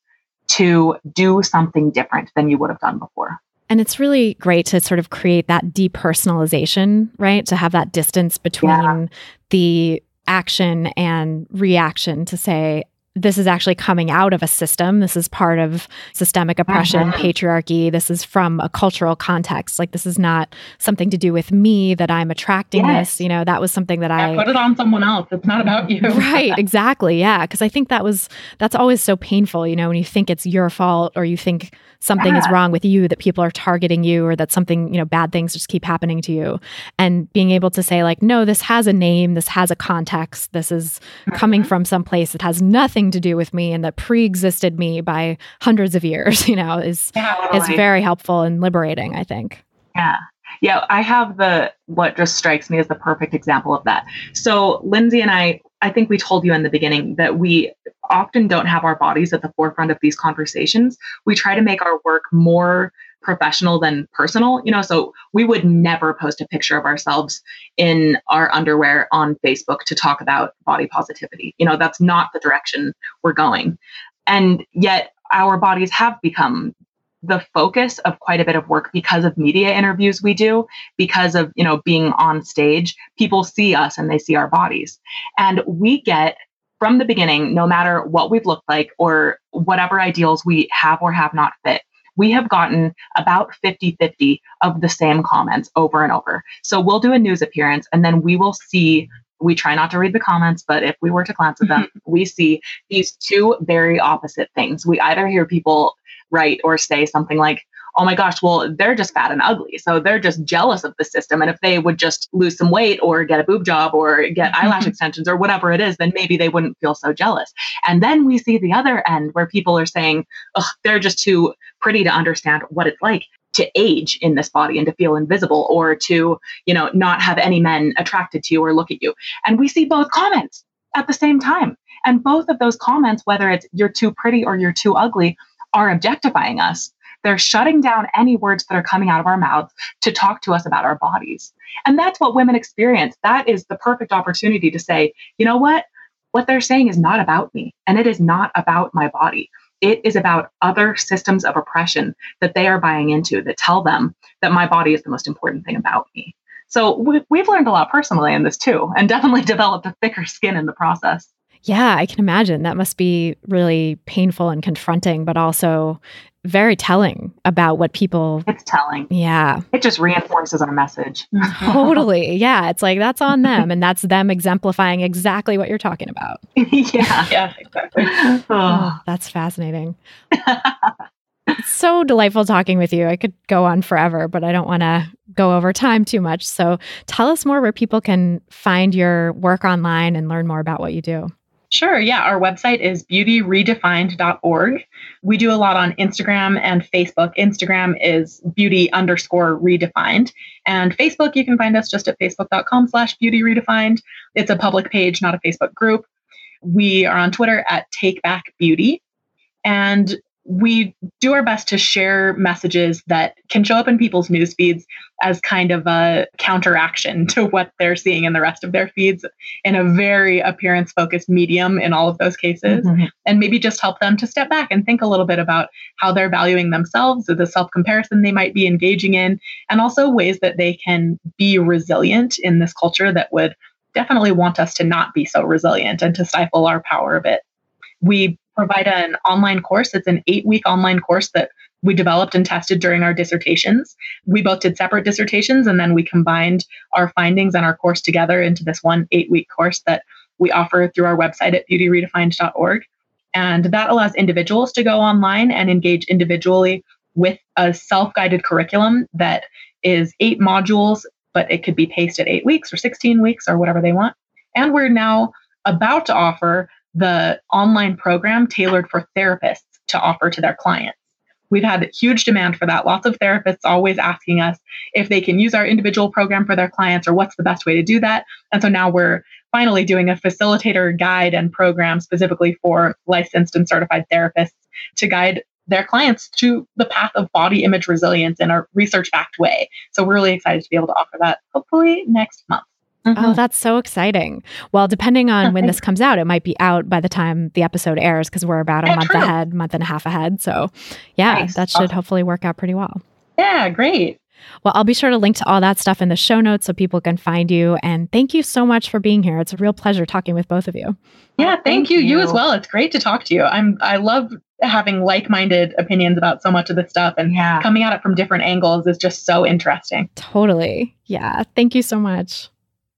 to do something different than you would have done before. And it's really great to sort of create that depersonalization, right? To have that distance between yeah. the action and reaction, to say, this is actually coming out of a system. This is part of systemic oppression, uh-huh. patriarchy. This is from a cultural context. Like, this is not something to do with me that I'm attracting yes. this. You know, that was something that I... I put it on someone else. It's not about you. Right, exactly. Yeah. Because I think that was, that's always so painful, you know, when you think it's your fault or you think something yeah. is wrong with you, that people are targeting you, or that something, you know, bad things just keep happening to you. And being able to say, like, no, this has a name, this has a context, this is uh-huh. coming from some place that has nothing to do with me and that pre-existed me by hundreds of years, you know, is yeah, totally. is very helpful and liberating, I think. Yeah. Yeah. I have the, what just strikes me as the perfect example of that. So Lindsay and I, I think we told you in the beginning that we often don't have our bodies at the forefront of these conversations. We try to make our work more professional than personal, you know, so we would never post a picture of ourselves in our underwear on Facebook to talk about body positivity. You know, that's not the direction we're going. And yet our bodies have become the focus of quite a bit of work because of media interviews we do, because of, you know, being on stage. People see us and they see our bodies. And we get, from the beginning, no matter what we've looked like or whatever ideals we have or have not fit, we have gotten about fifty-fifty of the same comments over and over. So we'll do a news appearance and then we will see, we try not to read the comments, but if we were to glance at them, we see these two very opposite things. We either hear people write or say something like, oh my gosh, well, they're just fat and ugly. So they're just jealous of the system. And if they would just lose some weight or get a boob job or get eyelash extensions or whatever it is, then maybe they wouldn't feel so jealous. And then we see the other end where people are saying, oh, they're just too pretty to understand what it's like to age in this body and to feel invisible, or to, you know, not have any men attracted to you or look at you. And we see both comments at the same time. And both of those comments, whether it's you're too pretty or you're too ugly, are objectifying us. They're shutting down any words that are coming out of our mouths to talk to us about our bodies. And that's what women experience. That is the perfect opportunity to say, you know what? What they're saying is not about me, and it is not about my body. It is about other systems of oppression that they are buying into that tell them that my body is the most important thing about me. So we, we've learned a lot personally in this too, and definitely developed a thicker skin in the process. Yeah, I can imagine. That must be really painful and confronting, but also very telling about what people... It's telling. Yeah. It just reinforces our message. Totally. Yeah. It's like, that's on them. And that's them exemplifying exactly what you're talking about. Yeah. Yeah, exactly. Oh, that's fascinating. It's so delightful talking with you. I could go on forever, but I don't want to go over time too much. So tell us more where people can find your work online and learn more about what you do. Sure. Yeah. Our website is beauty redefined dot org. We do a lot on Instagram and Facebook. Instagram is beauty underscore redefined. And Facebook, you can find us just at facebook.com slash beauty redefined. It's a public page, not a Facebook group. We are on Twitter at takebackbeauty. And we do our best to share messages that can show up in people's news feeds as kind of a counteraction to what they're seeing in the rest of their feeds, in a very appearance-focused medium in all of those cases, mm-hmm. and maybe just help them to step back and think a little bit about how they're valuing themselves, or the self-comparison they might be engaging in, and also ways that they can be resilient in this culture that would definitely want us to not be so resilient and to stifle our power a bit. We provide an online course. It's an eight-week online course that we developed and tested during our dissertations. We both did separate dissertations, and then we combined our findings and our course together into this one eight-week course that we offer through our website at beauty redefined dot org. And that allows individuals to go online and engage individually with a self-guided curriculum that is eight modules, but it could be paced at eight weeks or sixteen weeks or whatever they want. And we're now about to offer the online program tailored for therapists to offer to their clients. We've had huge demand for that. Lots of therapists always asking us if they can use our individual program for their clients or what's the best way to do that. And so now we're finally doing a facilitator guide and program specifically for licensed and certified therapists to guide their clients to the path of body image resilience in a research-backed way. So we're really excited to be able to offer that hopefully next month. Mm-hmm. Oh, that's so exciting. Well, depending on when this comes out, it might be out by the time the episode airs because we're about a yeah, month true. ahead, month and a half ahead. So yeah, nice. that should awesome. hopefully work out pretty well. Yeah, great. Well, I'll be sure to link to all that stuff in the show notes so people can find you. And thank you so much for being here. It's a real pleasure talking with both of you. Yeah, thank, thank you. You as well. It's great to talk to you. I'm I love having like-minded opinions about so much of this stuff, and yeah. coming at it from different angles is just so interesting. Totally. Yeah. Thank you so much.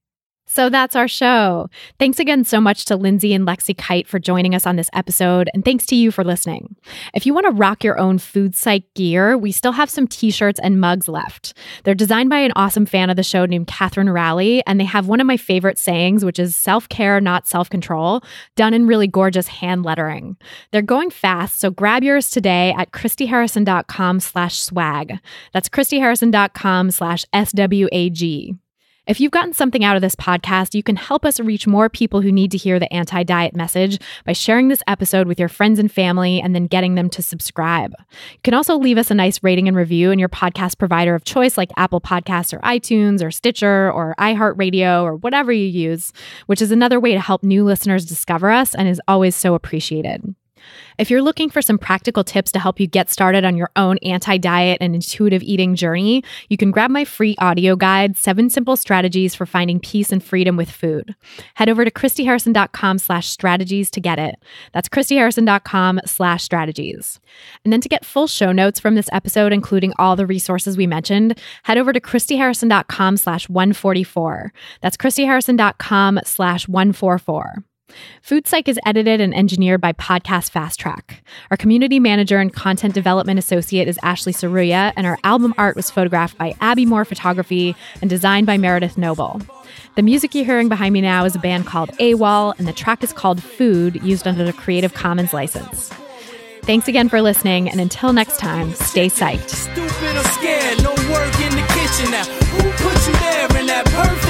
So that's our show. Thanks again so much to Lindsay and Lexi Kite for joining us on this episode, and thanks to you for listening. If you want to rock your own food psych gear, we still have some t-shirts and mugs left. They're designed by an awesome fan of the show named Catherine Rowley, and they have one of my favorite sayings, which is self-care, not self-control, done in really gorgeous hand lettering. They're going fast, so grab yours today at christyharrison.com slash swag. That's christyharrison.com slash S-W-A-G. If you've gotten something out of this podcast, you can help us reach more people who need to hear the anti-diet message by sharing this episode with your friends and family and then getting them to subscribe. You can also leave us a nice rating and review in your podcast provider of choice like Apple Podcasts or iTunes or Stitcher or iHeartRadio or whatever you use, which is another way to help new listeners discover us and is always so appreciated. If you're looking for some practical tips to help you get started on your own anti-diet and intuitive eating journey, you can grab my free audio guide, Seven Simple Strategies for Finding Peace and Freedom with Food. Head over to christyharrison.com slash strategies to get it. That's christyharrison.com slash strategies. And then to get full show notes from this episode, including all the resources we mentioned, head over to christyharrison.com slash 144. That's christyharrison.com slash 144. Food Psych is edited and engineered by Podcast Fast Track. Our community manager and content development associate is Ashley Saruya, and our album art was photographed by Abby Moore Photography and designed by Meredith Noble. The music you're hearing behind me now is a band called AWOL, and the track is called Food, used under the Creative Commons license. Thanks again for listening, and until next time, stay psyched. Stupid or scared, no work in the kitchen now. Who put you there in that perfect